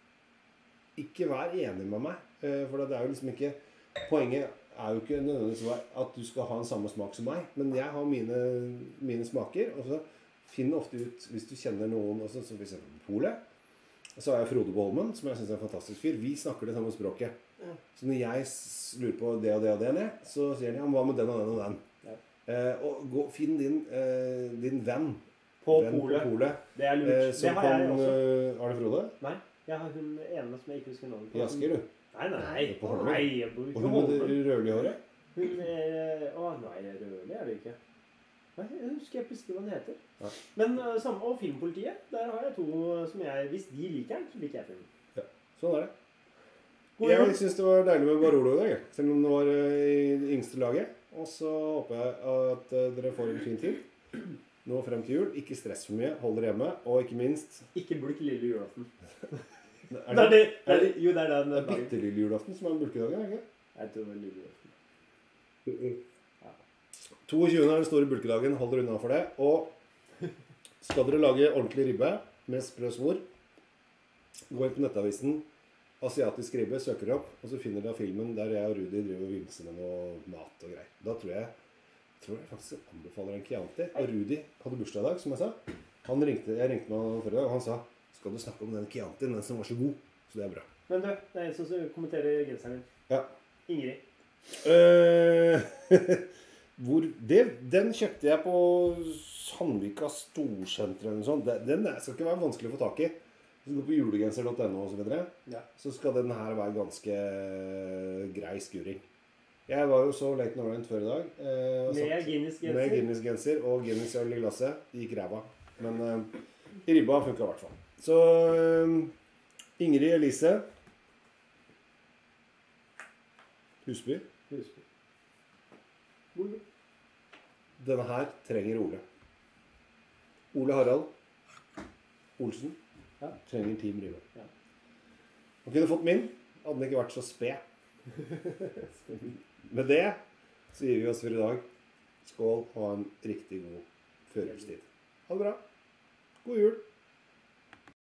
ikke vær enig med meg, for det er jo liksom ikke, poenget er jo ikke nødvendigvis at du skal ha en samme smak som meg, men jeg har mine smaker, og så finner ofte ut, hvis du kjenner noen, også, som for eksempel på Polet, så har jeg Frode Bolmen, som jeg synes er en fantastisk fyr. Vi snakker det samme språket. Ja. Så når jeg lurer på det og det og det ned, så sier han, ja, hva med den og den og den? Ja. Og finn din venn på Polet. Det er lurt. Det har jeg også. Har du Frode? Nei, jeg har hun ene som jeg ikke husker navnet på. I Asker, du? Nei. Jeg bor ikke på Holmen. Og hun med det rødlige håret? Hun er... nei, rødlig er det ikke. Nei, jeg husker jeg plutselig hva den heter. Ja. Men samme, og Filmpolitiet, der har jeg 2 som jeg, hvis de liker den, så liker jeg filmen. Ja, sånn er det. Jeg synes det var deilig med Barolo i dag, selv om det var i det yngste laget. Og så håper jeg at dere får en fin tid. Nå frem til jul, ikke stress for mye, hold dere hjemme, og ikke minst... Ikke bulk lille julaften. Jo, det er den dagen. Det er bitte lille julaften som er en bulkedagen, ikke? Jeg tror det er lille julaften. 22. er den store bulkedagen, hold dere unna for det. Og skal dere lage ordentlig ribbe med sprø svor, gå inn på nettavisen, asiatisk ribbe, søker opp, og så finner dere filmen der jeg og Rudi driver og vimser med noe mat og greier. Da tror jeg faktisk anbefaler en Chianti. Og Rudi hadde bursdag i dag, som jeg sa. Jeg ringte med han forrige dag, og han sa, skal du snakke om den Chiantien, den som var så god? Så det er bra. Men du, det er en som kommenterer genseren din. Ja. Ingrid. Den kjøpte jeg på Sandvika Storsenter eller noe sånt. Den skal ikke være vanskelig å få tak i. Hvis du går på julegenser.no og så videre, så skal den her være ganske grei skuring. Jeg var jo så late and før i dag. Med Guinness-genser og Guinness-øl i glasset. Det gikk ræva. Men ribba funket i hvert fall. Så Ingrid Elise Husby. Denne her trenger Ole. Ole Harald Olsen trenger Team Rive. Han kunne fått min, hadde den ikke vært så sped. Med det så gir vi oss for i dag. Skål og ha en riktig god førjulstid. Ha det bra. God jul.